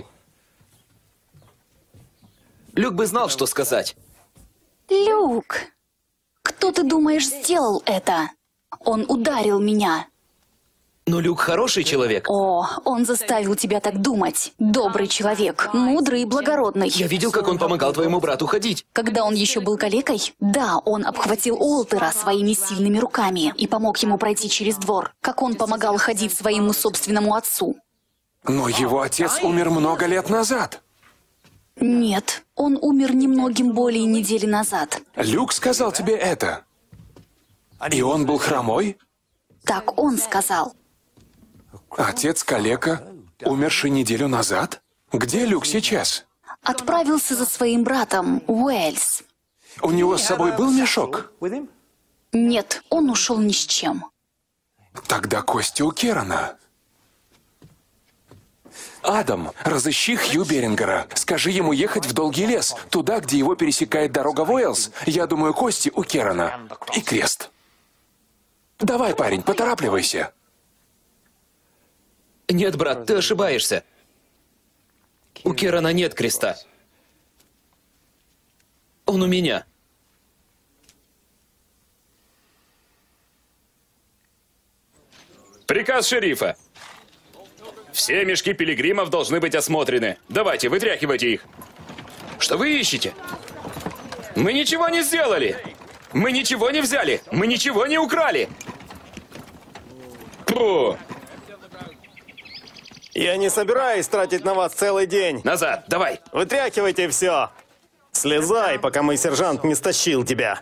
Люк бы знал, что сказать. Люк, кто ты думаешь сделал это? Он ударил меня. Но Люк хороший человек. О, он заставил тебя так думать. Добрый человек, мудрый и благородный. Я видел, как он помогал твоему брату ходить. Когда он еще был калекой, да, он обхватил Уолтера своими сильными руками и помог ему пройти через двор, как он помогал ходить своему собственному отцу. Но его отец умер много лет назад. Нет, он умер немногим более недели назад. Люк сказал тебе это. И он был хромой? Так он сказал. Отец калека, умерший неделю назад? Где Люк сейчас? Отправился за своим братом в Уэльс. У него с собой был мешок? Нет, он ушел ни с чем. Тогда кости у Керана. Адам, разыщи Хью Берингера. Скажи ему ехать в Долгий лес, туда, где его пересекает дорога в Уэльс. Я думаю, кости у Керана. И крест. Давай, парень, поторапливайся. Нет, брат, ты ошибаешься. У Керана нет креста. Он у меня. Приказ шерифа. Все мешки пилигримов должны быть осмотрены. Давайте, вытряхивайте их. Что вы ищете? Мы ничего не сделали. Мы ничего не взяли. Мы ничего не украли. Фу. Я не собираюсь тратить на вас целый день. Назад, давай. Вытряхивайте все. Слезай, пока мой сержант не стащил тебя.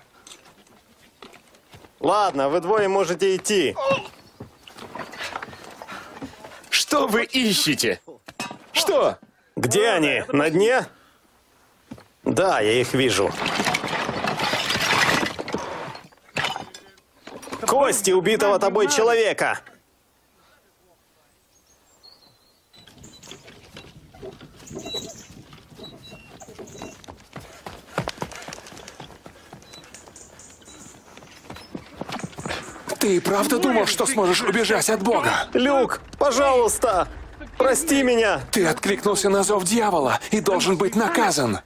Ладно, вы двое можете идти. Что вы ищете? Что? Где они? На дне? Да, я их вижу. Кости убитого тобой человека. Ты правда думал, что сможешь убежать от Бога? Люк, пожалуйста, прости меня. Ты откликнулся на зов дьявола и должен быть наказан.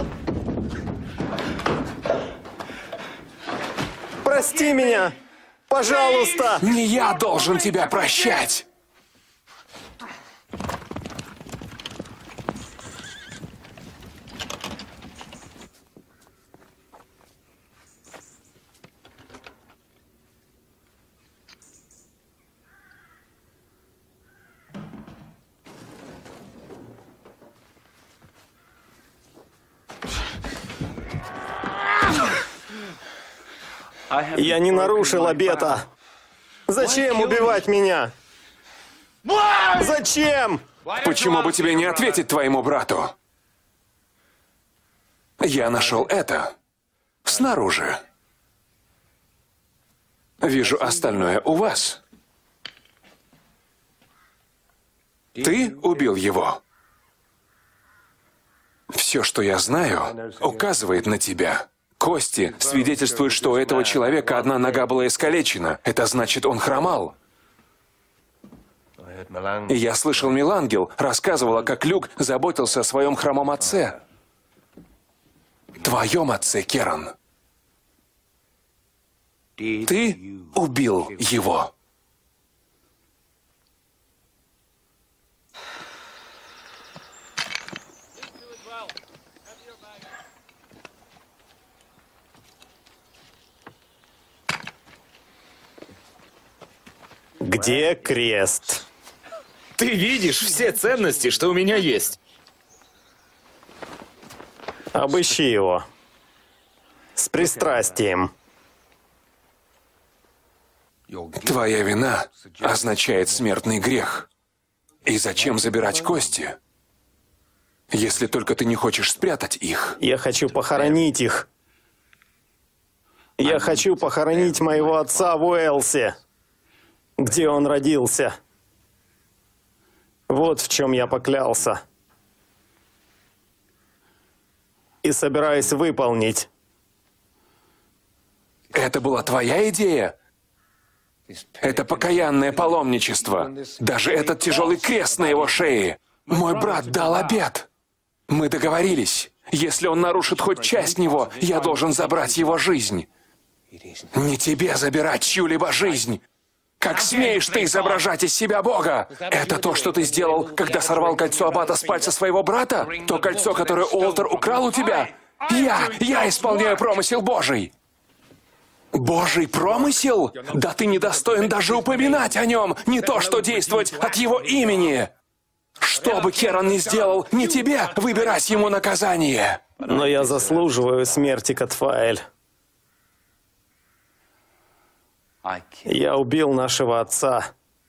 Прости меня. Пожалуйста! Не я должен тебя прощать! Я не нарушил обета. Зачем убивать меня? Зачем? Почему бы тебе не ответить твоему брату? Я нашел это снаружи. Вижу остальное у вас. Ты убил его. Все, что я знаю, указывает на тебя. Кости свидетельствуют, что у этого человека одна нога была искалечена. Это значит, он хромал. И я слышал, Мелангел рассказывала, как Люк заботился о своем хромом отце. Твоем отце, Керан. Ты убил его. Где крест? Ты видишь все ценности, что у меня есть. Обыщи его. С пристрастием. Твоя вина означает смертный грех. И зачем забирать кости, если только ты не хочешь спрятать их? Я хочу похоронить их. Я хочу похоронить моего отца в Уэлсе, где он родился. Вот в чем я поклялся. И собираюсь выполнить. Это была твоя идея? Это покаянное паломничество. Даже этот тяжелый крест на его шее. Мой брат дал обет. Мы договорились. Если он нарушит хоть часть него, я должен забрать его жизнь. Не тебе забирать чью-либо жизнь. Как смеешь ты изображать из себя Бога? Это то, что ты сделал, когда сорвал кольцо аббата с пальца своего брата? То кольцо, которое Уолтер украл у тебя? Я исполняю промысел Божий. Божий промысел? Да ты недостоин даже упоминать о нем, не то что действовать от его имени. Что бы Керан ни сделал, не тебе выбирать ему наказание. Но я заслуживаю смерти, Катфаэль. Я убил нашего отца.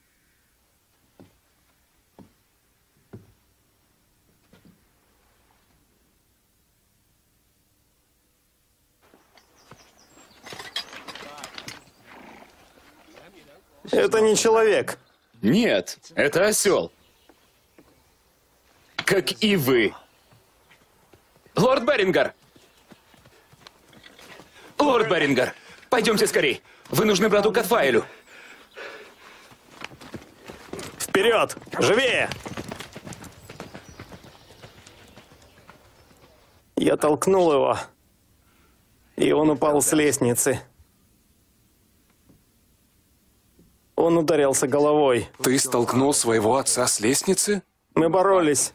Это не человек. Нет, это осел. Как и вы. Лорд Берингер! Лорд Берингер, пойдемте скорей. Вы нужны брату Катфаэлю. Вперед! Живее! Я толкнул его, и он упал с лестницы. Он ударился головой. Ты столкнул своего отца с лестницы? Мы боролись.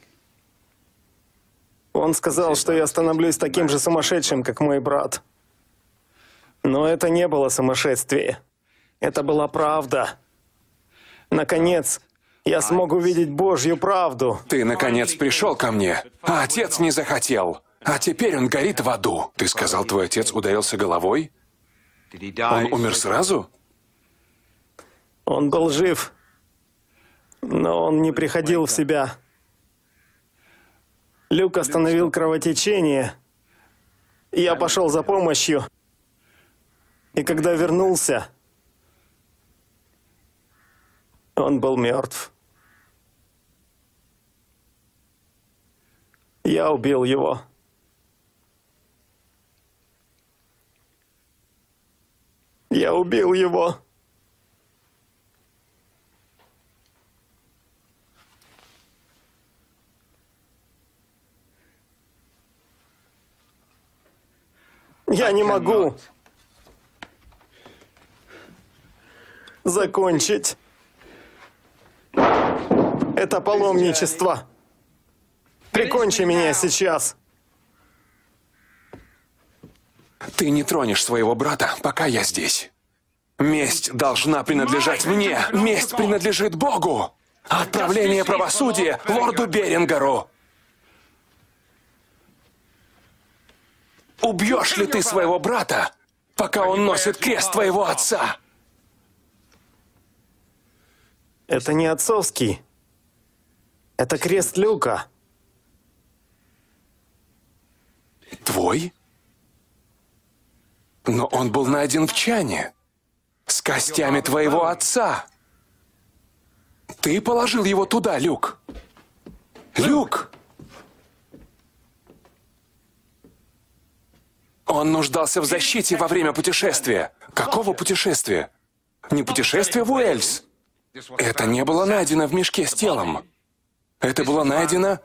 Он сказал, что я становлюсь таким же сумасшедшим, как мой брат. Но это не было сумасшествие. Это была правда. Наконец, я смог увидеть Божью правду. Ты, наконец, пришел ко мне, а отец не захотел. А теперь он горит в аду. Ты сказал, твой отец ударился головой? Он умер сразу? Он был жив, но он не приходил в себя. Люк остановил кровотечение. Я пошел за помощью. И когда вернулся, он был мертв. Я убил его. Я убил его. Я не могу. закончить. Это паломничество. Прикончи меня сейчас. Ты не тронешь своего брата, пока я здесь. Месть должна принадлежать мне. Месть принадлежит Богу. Отправление правосудия лорду Берингеру. Убьешь ли ты своего брата, пока он носит крест твоего отца? Это не отцовский. Это крест Люка. Твой? Но он был найден в чане. С костями твоего отца. Ты положил его туда, Люк. Люк! Он нуждался в защите во время путешествия. Какого путешествия? Не путешествие в Уэльс. Это не было найдено в мешке с телом. Это было найдено...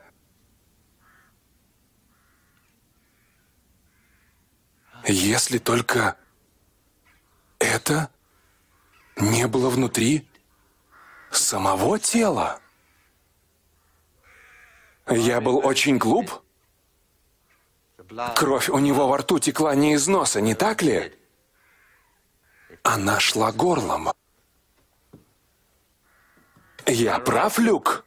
Если только это не было внутри самого тела. Я был очень глуп. Кровь у него во рту текла не из носа, не так ли? Она шла горлом. Я прав, Люк?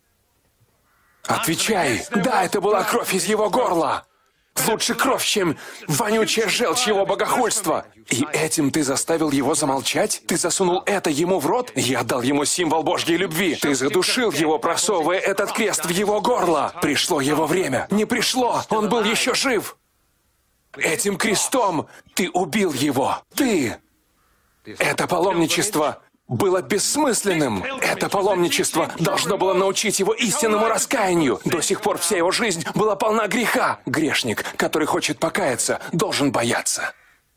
Отвечай. Да, это была кровь из его горла. Лучше кровь, чем вонючая желчь его богохульства. И этим ты заставил его замолчать? Ты засунул это ему в рот? Я дал ему символ Божьей любви. Ты задушил его, просовывая этот крест в его горло. Пришло его время. Не пришло. Он был еще жив. Этим крестом ты убил его. Ты. Это паломничество было бессмысленным. Это паломничество должно было научить его истинному раскаянию. До сих пор вся его жизнь была полна греха. Грешник, который хочет покаяться, должен бояться.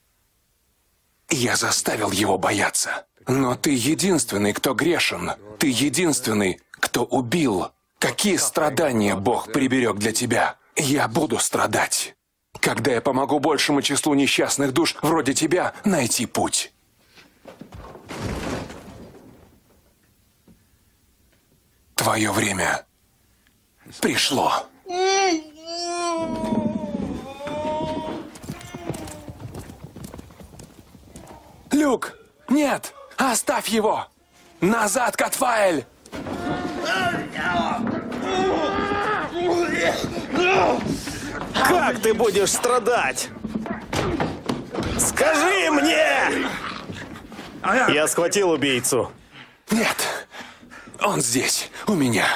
Я заставил его бояться. Но ты единственный, кто грешен. Ты единственный, кто убил. Какие страдания Бог приберег для тебя? Я буду страдать. Когда я помогу большему числу несчастных душ, вроде тебя, найти путь. Твое время пришло. Люк, нет, оставь его. Назад, Катфаэль. Как ты будешь страдать? Скажи мне! Я схватил убийцу. Нет, он здесь, у меня.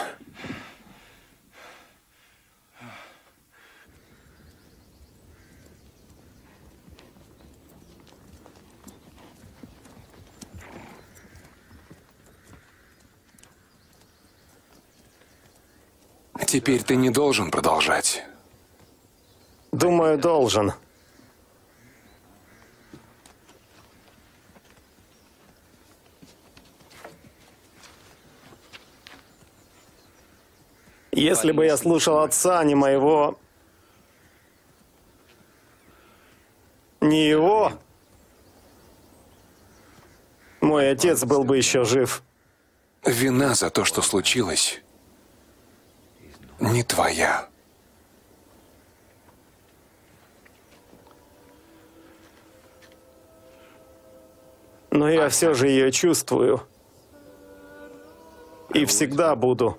Теперь ты не должен продолжать. Думаю, должен. Если бы я слушал отца, а не моего... Не его... Мой отец был бы еще жив. Вина за то, что случилось, не твоя. Но я все же ее чувствую. И всегда буду.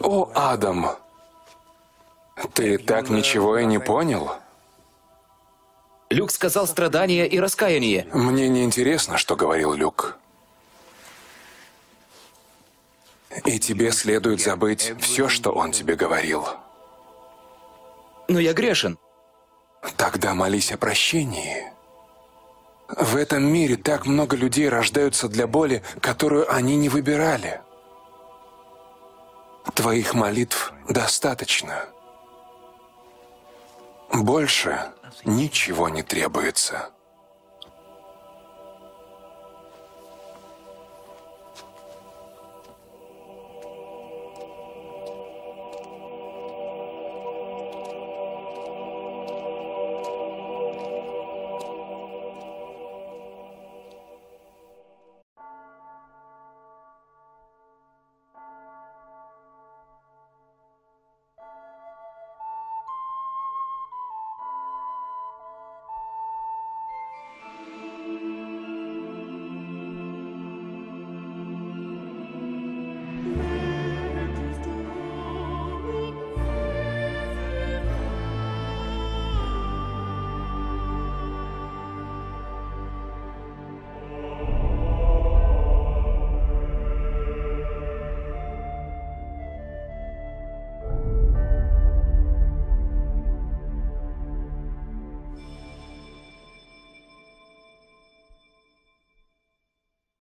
О, Адам, ты так ничего и не понял? Люк сказал страдания и раскаяние. Мне не интересно, что говорил Люк. И тебе следует забыть все, что он тебе говорил. Но я грешен. Тогда молись о прощении. В этом мире так много людей рождаются для боли, которую они не выбирали. Твоих молитв достаточно. Больше ничего не требуется.